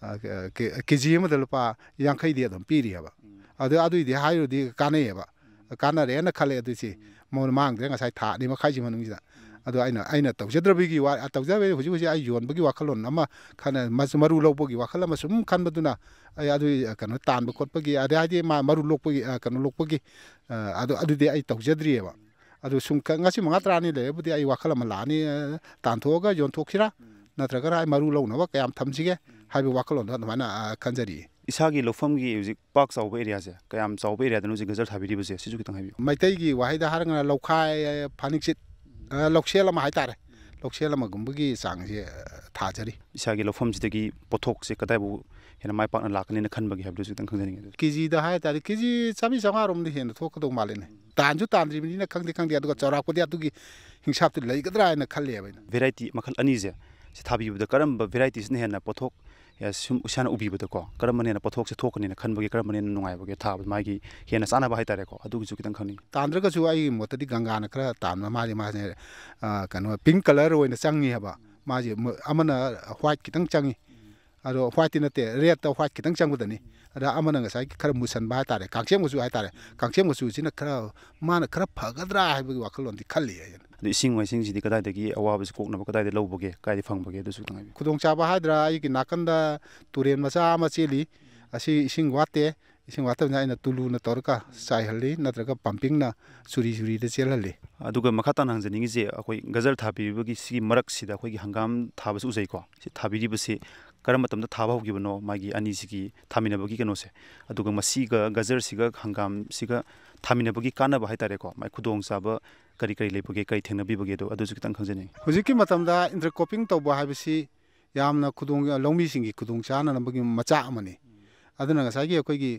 ꯀꯦꯖꯤ ꯑꯃꯗ ꯂꯨꯄꯥ ꯌꯥꯡꯈꯩꯗꯤ ꯑꯗꯨꯝ ꯄꯤꯔꯤꯑꯕ ꯑꯗꯨ ꯑꯗꯨꯏꯗꯤ ꯍꯥꯏꯔꯨꯔꯗꯤ ꯀꯥꯟꯅꯩꯑꯕ ꯀꯥꯟꯅꯔꯦꯅ ꯈꯜꯂꯦ ꯑꯗꯨꯁꯤ ꯃꯉꯣꯟꯗ ꯃꯥꯡꯗ꯭ꯔꯦ ꯉꯁꯥꯏ ꯊꯥ ꯑꯅꯤ ꯃꯈꯥꯏꯁꯤ ꯃꯅꯨꯡꯁꯤꯗ ꯑꯗꯣ ꯑꯩꯅ ꯑꯩꯅ ꯇꯧꯖꯗ꯭ꯔꯕꯒꯤ ꯋꯥ ꯇꯧꯖꯕ ꯍꯧꯖꯤꯛ ꯍꯧꯖꯤꯛ ꯑꯩ ꯌꯣꯟꯕꯒꯤ ꯋꯥꯈꯜꯂꯣꯟ ꯑꯃ ꯈꯟꯅ ꯃꯔꯨ ꯂꯧꯕꯒꯤ ꯋꯥꯈꯜ ꯑꯃ ꯁꯨꯝ ꯈꯟꯕꯗꯨꯅ ꯑꯩ ꯑꯗꯨ ꯀꯩꯅꯣ ꯇꯥꯟꯕ ꯈꯣꯠꯄꯒꯤ ꯑꯗꯩ ꯍꯥꯏꯗꯤ ꯃꯥ ꯃꯔꯨ ꯂꯣꯛꯄꯒꯤ ꯀꯩꯅꯣ ꯂꯣꯛꯄꯒꯤ ꯑꯗꯨ ꯑꯗꯨꯗꯤ ꯑꯩ ꯇꯧꯖꯗ꯭ꯔꯤꯑꯕ ꯑꯗꯨ ꯁꯨꯝ ꯉꯁꯤ ꯃꯉꯥ ꯇꯔꯥꯅꯤ ꯂꯩꯔꯕꯨꯗꯤ ꯑꯩ ꯋꯥꯈꯜ ꯑꯃ ꯂꯥꯛꯑꯅꯤ ꯇꯥꯟꯊꯣꯛꯑꯒ ꯌꯣꯟꯊꯣꯛꯁꯤꯔꯥ ꯅꯠꯇ꯭ꯔꯒꯅ ꯑꯩ ꯃꯔꯨ ꯂꯧꯅꯕ ꯀꯌꯥꯝ ꯊꯝꯁꯤꯒꯦ ꯍꯥꯏꯕ ꯋꯥꯈꯜꯂꯣꯟꯗꯣ ꯑꯗꯨꯃꯥꯏꯅ ꯈꯟꯖꯔꯤꯌꯦ ꯏꯁꯥꯒꯤ ꯂꯧꯐꯝꯒꯤ ꯍꯧꯖꯤꯛ ꯄꯥꯛ ꯆꯥꯎꯕ ꯑꯦꯔꯤꯌꯥꯁꯦ ꯀꯌꯥꯝ ꯆꯥꯎꯕ ꯑꯦꯔꯤꯌꯥꯗꯅꯣ ꯍꯧꯖꯤꯛ ꯒꯖꯔ ꯊꯥꯕꯤꯔꯤꯕꯁꯦ ꯁꯤꯁꯨ ꯈꯤꯇꯪ ꯍꯥꯏꯕꯤꯌꯨ ꯃꯩꯇꯩꯒꯤ ꯋꯥꯍꯩꯗ ꯍꯥꯏꯔꯒꯅ ꯂꯧꯈꯥꯏ ꯐꯥꯅꯤꯡꯆꯤꯠ ꯂꯧꯁꯦꯜ ꯑꯃ ꯍꯥꯏꯇꯥꯔꯦ ꯂꯧꯁꯦꯜ ꯑꯃꯒꯨꯝꯕꯒꯤ ꯆꯥꯡꯁꯦ ꯊꯥꯖꯔꯤ ꯏꯁꯥꯒꯤ ꯂꯧꯐꯝꯁꯤꯗꯒꯤ ꯄꯣꯠꯊꯣꯛꯁꯦ ꯀꯗꯥꯏꯕꯨ ꯍꯦꯟꯅ ꯃꯥꯏ ꯄꯥꯛꯅ ꯂꯥꯛꯀꯅꯤꯅ ꯈꯟꯕꯒꯦ ꯍꯥꯏꯕꯗꯨꯁꯨ ꯈꯤꯇꯪ ꯈꯪꯖꯅꯤꯡꯉꯦ ꯀꯦꯖꯤꯗ ꯍꯥꯏꯇꯥꯔꯦ ꯀꯦꯖꯤ ꯆꯥꯝꯃꯔꯤ ꯆꯥꯝꯃꯉꯥꯔꯣꯝꯗ ꯍꯦꯟꯅ ꯊꯣꯛꯀꯗꯧ ꯃꯥꯜꯂꯦꯅꯦ ꯇꯥꯟꯁꯨ ꯇꯥꯟꯗ꯭ꯔꯤꯕꯅꯤꯅ ꯈꯪꯗꯦ ꯈꯪꯗꯦ ꯑꯗꯨꯒ ꯆꯥꯎꯔꯥꯛꯄꯗꯤ ꯑꯗꯨꯒꯤ ꯍꯤꯡꯁꯥꯞꯇꯤ ꯂꯩꯒꯗ꯭ꯔꯥ ꯍꯥꯏꯅ ꯈꯜꯂꯦꯕ ꯑꯩꯅ ꯚꯦꯔꯥꯏꯇꯤ ꯃꯈꯜ ꯑꯅꯤꯁꯦ ꯁꯤ ꯊꯥꯕꯤꯕꯗ ꯀꯔꯝꯕ ꯚꯦꯔꯥꯏꯇꯤꯁꯤꯅ ꯍꯦꯟꯅ ꯄꯣꯠꯊꯣꯛ ꯁꯨꯝ ꯏꯁꯥꯅ ꯎꯕꯤꯕꯗꯀꯣ ꯀꯔꯝꯕꯅ ꯍꯦꯟꯅ ꯄꯣꯠꯊꯣꯛꯁꯦ ꯊꯣꯛꯀꯅꯤꯅ ꯈꯟꯕꯒꯦ ꯀꯔꯝꯕꯅ ꯍꯦꯟꯅ ꯅꯨꯡꯉꯥꯏꯕꯒꯦ ꯊꯥꯕꯗ ꯃꯥꯒꯤ ꯍꯦꯟꯅ ꯆꯥꯅꯕ ꯍꯥꯏꯇꯥꯔꯦꯀꯣ ꯑꯗꯨꯒꯤꯁꯨ ꯈꯤꯇꯪ ꯈꯪꯅꯤꯡꯉꯤ ꯇꯥꯟꯗ꯭ꯔꯒꯁꯨ ꯑꯩꯒꯤ ꯃꯣꯠꯇꯗꯤ ꯒꯪꯒꯥꯅ ꯈꯔ ꯇꯥꯟꯕ ꯃꯥꯁꯦ ꯃꯥꯁꯦ ꯀꯩꯅꯣ ꯄꯤꯡ ꯀꯂꯔ ꯑꯣꯏꯅ ꯆꯪꯉꯤ ꯍꯥꯏꯕ ꯃꯥꯁꯦ ꯑꯃꯅ ꯍ꯭ꯋꯥꯏꯠ ꯈꯤꯇꯪ ꯆꯪꯉꯤ ꯑꯗꯣ ꯍ꯭ꯋꯥꯏꯠꯇꯤ ꯅꯠꯇꯦ ꯔꯦꯠꯇ ꯍ꯭ꯋꯥꯏꯠ ꯈꯤꯇꯪ ꯆꯪꯕꯗꯅꯤ ꯑꯗ ꯑꯃꯅ ꯉꯁꯥꯏꯒꯤ ꯈꯔ ꯃꯨꯁꯟꯕ ꯍꯥꯏꯇꯥꯔꯦ ꯀꯥꯡꯆꯦꯝ ꯃꯆꯨ ꯍꯥꯏꯇꯥꯔꯦ ꯀꯥꯡꯆꯦꯝ ꯃꯆꯨꯁꯤꯅ ꯈꯔ ꯃꯥꯅ ꯈꯔ ꯐꯒꯗ꯭ꯔꯥ ꯍꯥꯏꯕꯒꯤ ꯋꯥꯈꯜꯂꯣꯟꯗꯤ ꯈꯜꯂꯤ ꯑꯩꯅ ꯑꯗꯣ ꯏꯁꯤꯡ ꯃꯥꯏꯁꯤꯡꯁꯤꯗꯤ ꯀꯗꯥꯏꯗꯒꯤ ꯑꯋꯥꯕꯁꯤ ꯀꯣꯛꯅꯕ ꯀꯗꯥꯏꯗ ꯂꯧꯕꯒꯦ ꯀꯗꯥꯏꯗ ꯐꯪꯕꯒꯦ ꯑꯗꯨꯁꯨ ꯈꯤꯇꯪ ꯍꯥꯏꯕꯤꯌꯨ ꯈꯨꯗꯣꯡꯆꯥꯕ ꯍꯥꯏꯗ꯭ꯔꯥ ꯑꯩꯒꯤ ꯅꯥꯀꯟꯗ ꯇꯨꯔꯦꯟ ꯃꯆꯥ ꯑꯃ ꯆꯦꯜꯂꯤ ꯑꯁꯤ ꯏꯁꯤꯡ ꯋꯥꯠꯇꯦ ꯏꯁꯤꯡ ꯋꯥꯠꯇꯕꯅꯤꯅ ꯑꯩꯅ ꯇꯨꯂꯨꯅ ꯇꯧꯔꯒ ꯆꯥꯏꯍꯜꯂꯤ ꯅꯠꯇ꯭ꯔꯒ ꯄꯝꯄꯤꯡꯅ ꯆꯨꯔꯤ ꯆꯨꯔꯤꯗ ꯆꯦꯜꯍꯜꯂꯤ ꯑꯗꯨꯒ ꯃꯈꯥ ꯇꯥꯅ ꯍꯪꯖꯅꯤꯡꯉꯤꯁꯦ ꯑꯩꯈꯣꯏ ꯒꯖꯔ ꯊꯥꯕꯤꯕꯒꯤ ꯁꯤꯒꯤ ꯃꯔꯛꯁꯤꯗ ꯑꯩꯈꯣꯏꯒꯤ ꯍꯪꯒꯥꯝ ꯊꯥꯕꯁꯨ ꯎꯖꯩꯀꯣ ꯁꯤ ꯊꯥꯕꯤꯔꯤꯕꯁꯤ ꯀꯔꯝꯕ ꯃꯇꯝꯗ ꯊꯥꯕ ꯍꯧꯈꯤꯕꯅꯣ ꯃꯥꯒꯤ ꯑꯅꯤꯁꯤꯒꯤ ꯊꯥꯃꯤꯟꯅꯕꯒꯤ ꯀꯩꯅꯣꯁꯦ ꯑꯗꯨꯒ ꯃꯁꯤꯒ ꯒꯖꯔꯁꯤꯒ ꯍꯪꯒꯥꯝꯁꯤꯒ ꯊꯥꯃꯤꯟꯅꯕꯒꯤ ꯀꯥꯟꯅꯕ ꯍꯥꯏꯇꯥꯔꯦꯀꯣ ꯃꯥꯏ ꯈꯨꯗꯣꯡꯆꯥꯕ ꯀꯔꯤ ꯀꯔꯤ ꯂꯩꯕꯒꯦ ꯀꯔꯤ ꯊꯦꯡꯅꯕꯤꯕꯒꯦꯗꯣ ꯑꯗꯨꯁꯨ ꯈꯤꯇꯪ ꯈꯪꯖꯅꯤꯡꯉꯤ ꯍꯧꯖꯤꯛꯀꯤ ꯃꯇꯝꯗ ꯏꯟꯇꯔꯀ꯭ꯔꯣꯞꯄꯤꯡ ꯇꯧꯕ ꯍꯥꯏꯕꯁꯤ ꯌꯥꯝꯅ ꯈꯨꯗꯣꯡ ꯂꯧꯃꯤꯁꯤꯡꯒꯤ ꯈꯨꯗꯣꯡ ꯆꯥꯅꯅꯕꯒꯤ ꯃꯆꯥꯛ ꯑꯃꯅꯤ ꯑꯗꯨꯅ ꯉꯁꯥꯏꯒꯤ ꯑꯩꯈꯣꯏꯒꯤ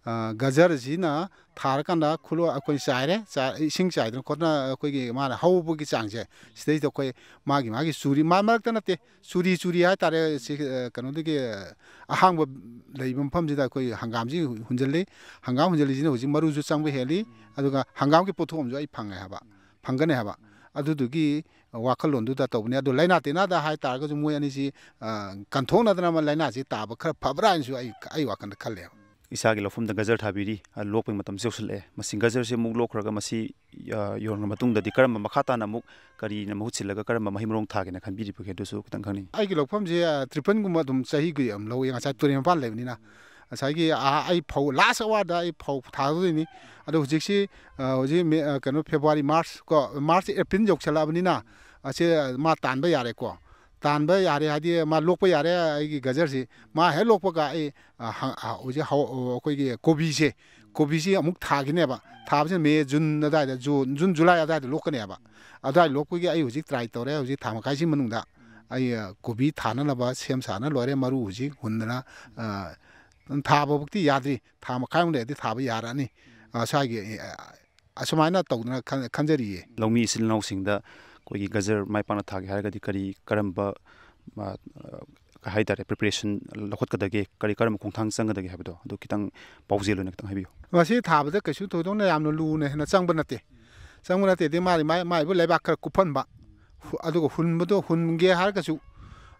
ꯒꯖꯔꯁꯤꯅ ꯊꯥꯔꯀꯥꯟꯗ ꯈꯨꯠꯂꯣꯏ ꯑꯩꯈꯣꯏ ꯆꯥꯏꯔꯦ ꯏꯁꯤꯡ ꯆꯥꯏꯗꯅ ꯈꯣꯠꯇꯅ ꯑꯩꯈꯣꯏꯒꯤ ꯃꯥꯅ ꯍꯧꯕꯒꯤ ꯆꯥꯡꯁꯦ ꯁꯤꯗꯩꯁꯤꯗ ꯑꯩꯈꯣꯏ ꯃꯥꯒꯤ ꯃꯥꯒꯤ ꯆꯨꯔꯤ ꯃꯥ ꯃꯔꯛꯇ ꯅꯠꯇꯦ ꯆꯨꯔꯤ ꯆꯨꯔꯤ ꯍꯥꯏꯇꯥꯔꯦ ꯁꯤ ꯀꯩꯅꯣꯗꯒꯤ ꯑꯍꯥꯡꯕ ꯂꯩꯕ ꯃꯐꯝꯁꯤꯗ ꯑꯩꯈꯣꯏ ꯍꯪꯒꯥꯝꯁꯤ ꯍꯨꯟꯖꯜꯂꯤ ꯍꯪꯒꯥꯝ ꯍꯨꯟꯖꯜꯂꯤꯁꯤꯅ ꯍꯧꯖꯤꯛ ꯃꯔꯨꯁꯨ ꯆꯪꯕ ꯍꯦꯜꯂꯤ ꯑꯗꯨꯒ ꯍꯪꯒꯥꯝꯒꯤ ꯄꯣꯠꯊꯣꯛ ꯑꯃꯁꯨ ꯑꯩ ꯐꯪꯉꯦ ꯍꯥꯏꯕ ꯐꯪꯒꯅꯤ ꯍꯥꯏꯕ ꯑꯗꯨꯗꯨꯒꯤ ꯋꯥꯈꯜꯂꯣꯟꯗꯨꯗ ꯇꯧꯕꯅꯤ ꯑꯗꯣ ꯂꯥꯏꯅꯥ ꯇꯤꯟꯅꯥꯗ ꯍꯥꯏꯇꯥꯔꯒꯁꯨ ꯃꯣꯏ ꯑꯅꯤꯁꯤ ꯀꯟꯊꯣꯛꯅꯗꯅ ꯂꯥꯏꯅꯥꯁꯤ ꯇꯥꯕ ꯈꯔ ꯐꯕ꯭ꯔꯥ ꯍꯥꯏꯅꯁꯨ ꯑꯩ ꯑꯩ ꯋꯥꯈꯜꯗ ꯈꯜꯂꯦꯕ ꯏꯁꯥꯒꯤ ꯂꯧꯐꯝꯗ ꯒꯖꯔ ꯊꯥꯕꯤꯔꯤ ꯂꯣꯛꯄꯒꯤ ꯃꯇꯝꯁꯤ ꯌꯧꯁꯤꯜꯂꯛꯑꯦ ꯃꯁꯤ ꯒꯖꯔꯁꯤ ꯑꯃꯨꯛ ꯂꯣꯛꯈ꯭ꯔꯒ ꯃꯁꯤ ꯌꯣꯟꯈ꯭ꯔ ꯃꯇꯨꯡꯗꯗꯤ ꯀꯔꯝꯕ ꯃꯈꯥ ꯇꯥꯅ ꯑꯃꯨꯛ ꯀꯔꯤꯅ ꯃꯍꯨꯠ ꯁꯤꯜꯂꯒ ꯀꯔꯝꯕ ꯃꯍꯩ ꯃꯔꯣꯡ ꯊꯥꯒꯦꯅ ꯈꯟꯕꯤꯔꯤꯕꯒꯦ ꯑꯗꯨꯁꯨ ꯈꯤꯇꯪ ꯈꯪꯅꯤꯡꯉꯤ ꯑꯩꯒꯤ ꯂꯧꯐꯝꯁꯦ ꯇ꯭ꯔꯤꯄꯜꯒꯨꯝꯕ ꯑꯗꯨꯝ ꯆꯍꯤꯒꯤ ꯑꯗꯨꯝ ꯂꯧꯋꯤ ꯉꯁꯥꯏ ꯇꯨꯔꯦꯟ ꯃꯄꯥꯟ ꯂꯩꯕꯅꯤꯅ ꯉꯁꯥꯏꯒꯤ ꯑꯩ ꯐꯧ ꯂꯥꯁ ꯑꯋꯥꯔꯗ ꯑꯩ ꯐꯧ ꯊꯥꯗꯣꯏꯅꯤ ꯑꯗꯣ ꯍꯧꯖꯤꯛꯁꯤ ꯍꯧꯖꯤꯛ ꯀꯩꯅꯣ ꯐꯦꯕꯋꯥꯔꯤ ꯃꯥꯔꯆ ꯀꯣ ꯃꯥꯔꯆ ꯑꯦꯄ꯭ꯔꯤꯜ ꯌꯧꯁꯜꯂꯛꯑꯕꯅꯤ나 ꯑꯁꯤ ꯃꯥ ꯇꯥꯟꯕ ꯌꯥꯔꯦꯀꯣ ꯇꯥꯟꯕ ꯌꯥꯔꯦ ꯍꯥꯏꯗꯤ ꯃꯥ ꯂꯣꯛꯄ ꯌꯥꯔꯦ ꯑꯩꯒꯤ ꯒꯖꯔꯁꯤ ꯃꯥ ꯍꯦꯛ ꯂꯣꯛꯄꯒ ꯑꯩ ꯍꯧꯖꯤꯛ ꯑꯩꯈꯣꯏꯒꯤ ꯀꯣꯕꯤꯁꯦ ꯀꯣꯕꯤꯁꯤ ꯑꯃꯨꯛ ꯊꯥꯈꯤꯅꯦꯕ ꯊꯥꯕꯁꯤꯅ ꯃꯦ ꯖꯨꯟ ꯑꯗꯨꯋꯥꯏꯗ ꯖꯨꯟ ꯖꯨꯟ ꯖꯨꯂꯥꯏ ꯑꯗꯨꯋꯥꯏꯗ ꯂꯣꯛꯀꯅꯦꯕ ꯑꯗꯨꯋꯥꯏ ꯂꯣꯛꯄꯒꯤ ꯑꯩ ꯍꯧꯖꯤꯛ ꯇ꯭ꯔꯥꯏ ꯇꯧꯔꯦ ꯍꯧꯖꯤꯛ ꯊꯥ ꯃꯈꯥꯏꯁꯤ ꯃꯅꯨꯡꯗ ꯑꯩ ꯀꯣꯕꯤ ꯊꯥꯅꯅꯕ ꯁꯦꯝ ꯁꯥꯅ ꯂꯣꯏꯔꯦ ꯃꯔꯨ ꯍꯧꯖꯤꯛ ꯍꯨꯟꯗꯅ ꯊꯥꯕꯕꯨꯛꯇꯤ ꯌꯥꯗ꯭ꯔꯤ ꯊꯥ ꯃꯈꯥꯏꯃꯨꯛ ꯂꯩꯔꯗꯤ ꯊꯥꯕ ꯌꯥꯔꯛꯑꯅꯤ ꯁ꯭ꯋꯥꯏꯒꯤ ꯑꯁꯨꯃꯥꯏꯅ ꯇꯧꯗꯅ ꯈꯟꯖꯔꯤꯌꯦ ꯂꯧꯃꯤ ꯏꯆꯤꯜ ꯏꯅꯥꯎꯁꯤꯡꯗ ꯑꯩꯈꯣꯏꯒꯤ ꯒꯖꯔ ꯃꯥꯏ ꯄꯥꯛꯅ ꯊꯥꯒꯦ ꯍꯥꯏꯔꯒꯗꯤ ꯀꯔꯤ ꯀꯔꯝꯕ ꯍꯥꯏꯇꯥꯔꯦ ꯄ꯭ꯔꯤꯄꯦꯔꯦꯁꯟ ꯂꯧꯈꯠꯀꯗꯒꯦ ꯀꯔꯤ ꯀꯔꯝꯕ ꯈꯣꯡꯊꯥꯡ ꯆꯪꯒꯗꯒꯦ ꯍꯥꯏꯕꯗꯣ ꯑꯗꯨ ꯈꯤꯇꯪ ꯄꯥꯎꯖꯦꯜ ꯑꯣꯏꯅ ꯈꯤꯇꯪ ꯍꯥꯏꯕꯤꯌꯨ ꯃꯁꯤ ꯊꯥꯕꯗ ꯀꯩꯁꯨ ꯊꯣꯏꯗꯣꯛꯅ ꯌꯥꯝꯅ ꯂꯨꯅ ꯍꯦꯟꯅ ꯆꯪꯕ ꯅꯠꯇꯦ ꯆꯪꯕ ꯅꯠꯇꯦꯗꯤ ꯃꯥꯒꯤ ꯃꯥꯏꯕꯨ ꯂꯩꯕꯥꯛ ꯈꯔ ꯀꯨꯞꯍꯟꯕ ꯑꯗꯨꯒ ꯍꯨꯟꯕꯗꯣ ꯍꯨꯟꯒꯦ ꯍꯥꯏꯔꯒꯁꯨ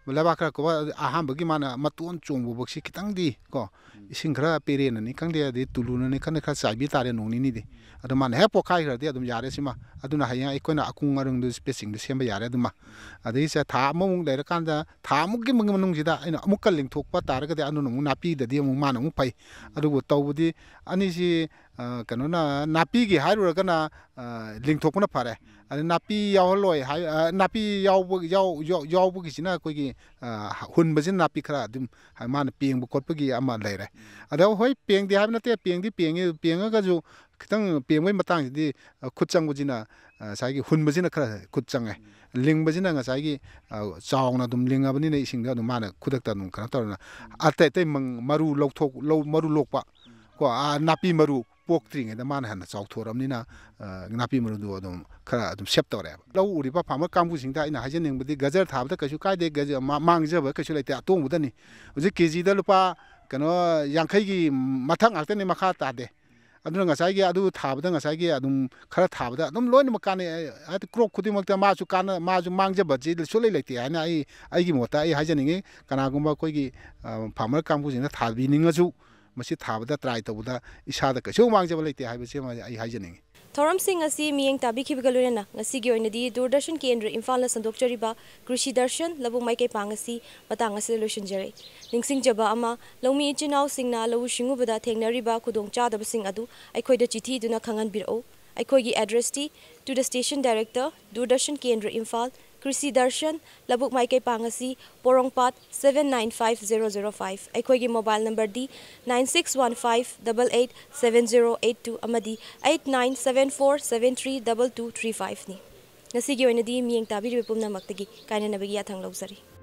लेबा खरा को अहम बगी माना मतोन चोंबो बक्सी खितंगदी को इसिंग खरा पेरेन नि खंगदे दे तुलुन नि खने खरा साइबी तारे नोंनि नि दे अदु मान हे पोखाई खरदे अदुम यारे सिमा अदुना हया इकोना अकुंग अरुंग दु स्पेसिंग दु सेम यारे अदुमा अदि से था ममुंग लेर कांदा था मुक्की मंग मनुंग जिदा इन अमुक लिंग थोकपा तारगदे अनु नु नापी ददि अमु मान अमु फै अदुबो तौबुदि अनिसि कनोना नापी गी हाइरुरगना लिंग थोकना फारे अदि नापी यावलोय हाइ नापी याव याव याव गिसिना कोइगी हुनबजिन नापी खरा अदुम मान पेंग कोटपगी अमा लेरे अदा होय पेंग दि हाबनते पेंग दि पेंग पेंगगजु खितंग पेंगै मतंगदि खुचंगबजिना साइगी हुनबजिना खरा खुचंगे लिंगबजिना ngसाइगी चावना दुम लिंगाबनिने इसिंग अदुम मान खुदक्ता दुम खरा तोरना अतै तै मरु लौथोक लौ मरु लोकपा को आ नापी मरु पोक्ट्रिंग द मान हन चाउथोरमनिना नापी मरु दो अदुम खरा अदुम सेप तोरे लौ उरिबा फार्मर कांगबु सिंदा इना हाजनिंगबदि गजर थाबदा कछु कायदे गजर मांगजब कछु लेते अतोंबदनी उजे केजी द लुपा कनो यांखैगी मथंग आक्तने मखा तादे अदुना ngसाइगी अदु थाबदा ngसाइगी अदुम खरा थाबदा अदुम लोइन मकाने अत क्रॉप खुदिमक्ता मासु काना मासु मांगजबजी सुलै लेते हाना आई आइगी मोता आई हाजनिंगे कनागुम्बा कोइगी फार्मर कांगबु सिंदा थाबिनिंगजु मसी थाबदा ट्राई तबदा इसादा कछु मांगजब लेते हाइबसे आई हाजनिंगे थौरम सिंह असि मियंग ताबिखिबगा लोइना ngasi gi oinadi Doordarshan Kendra Imphal संदोक्चरिबा कृषि दर्शन लबु माइके पांगसी मतंग असे लोइसनजरे निंगसिंग जबा अमा लौमी इचिनाव सिंगना लौ शिंगुबदा थेंगनरिबा खुदोंग चादबसिंग अदु अखोइदा चिठी दुना खंगन बिरओ अखोइगी एड्रेस टी to the station director Doordarshan Kendra Imphal Krishi Darshan लबुक माइके पांगसी पोरोंगपात seven nine five zero zero five अखोइगी मोबाइल नंबर दी nine six one five double eight seven zero eight two अमदी eight nine seven four seven three double two three five नि ngasi gi oinadi miyeng tabiri punnamактagi kainanabagi yathang lawsari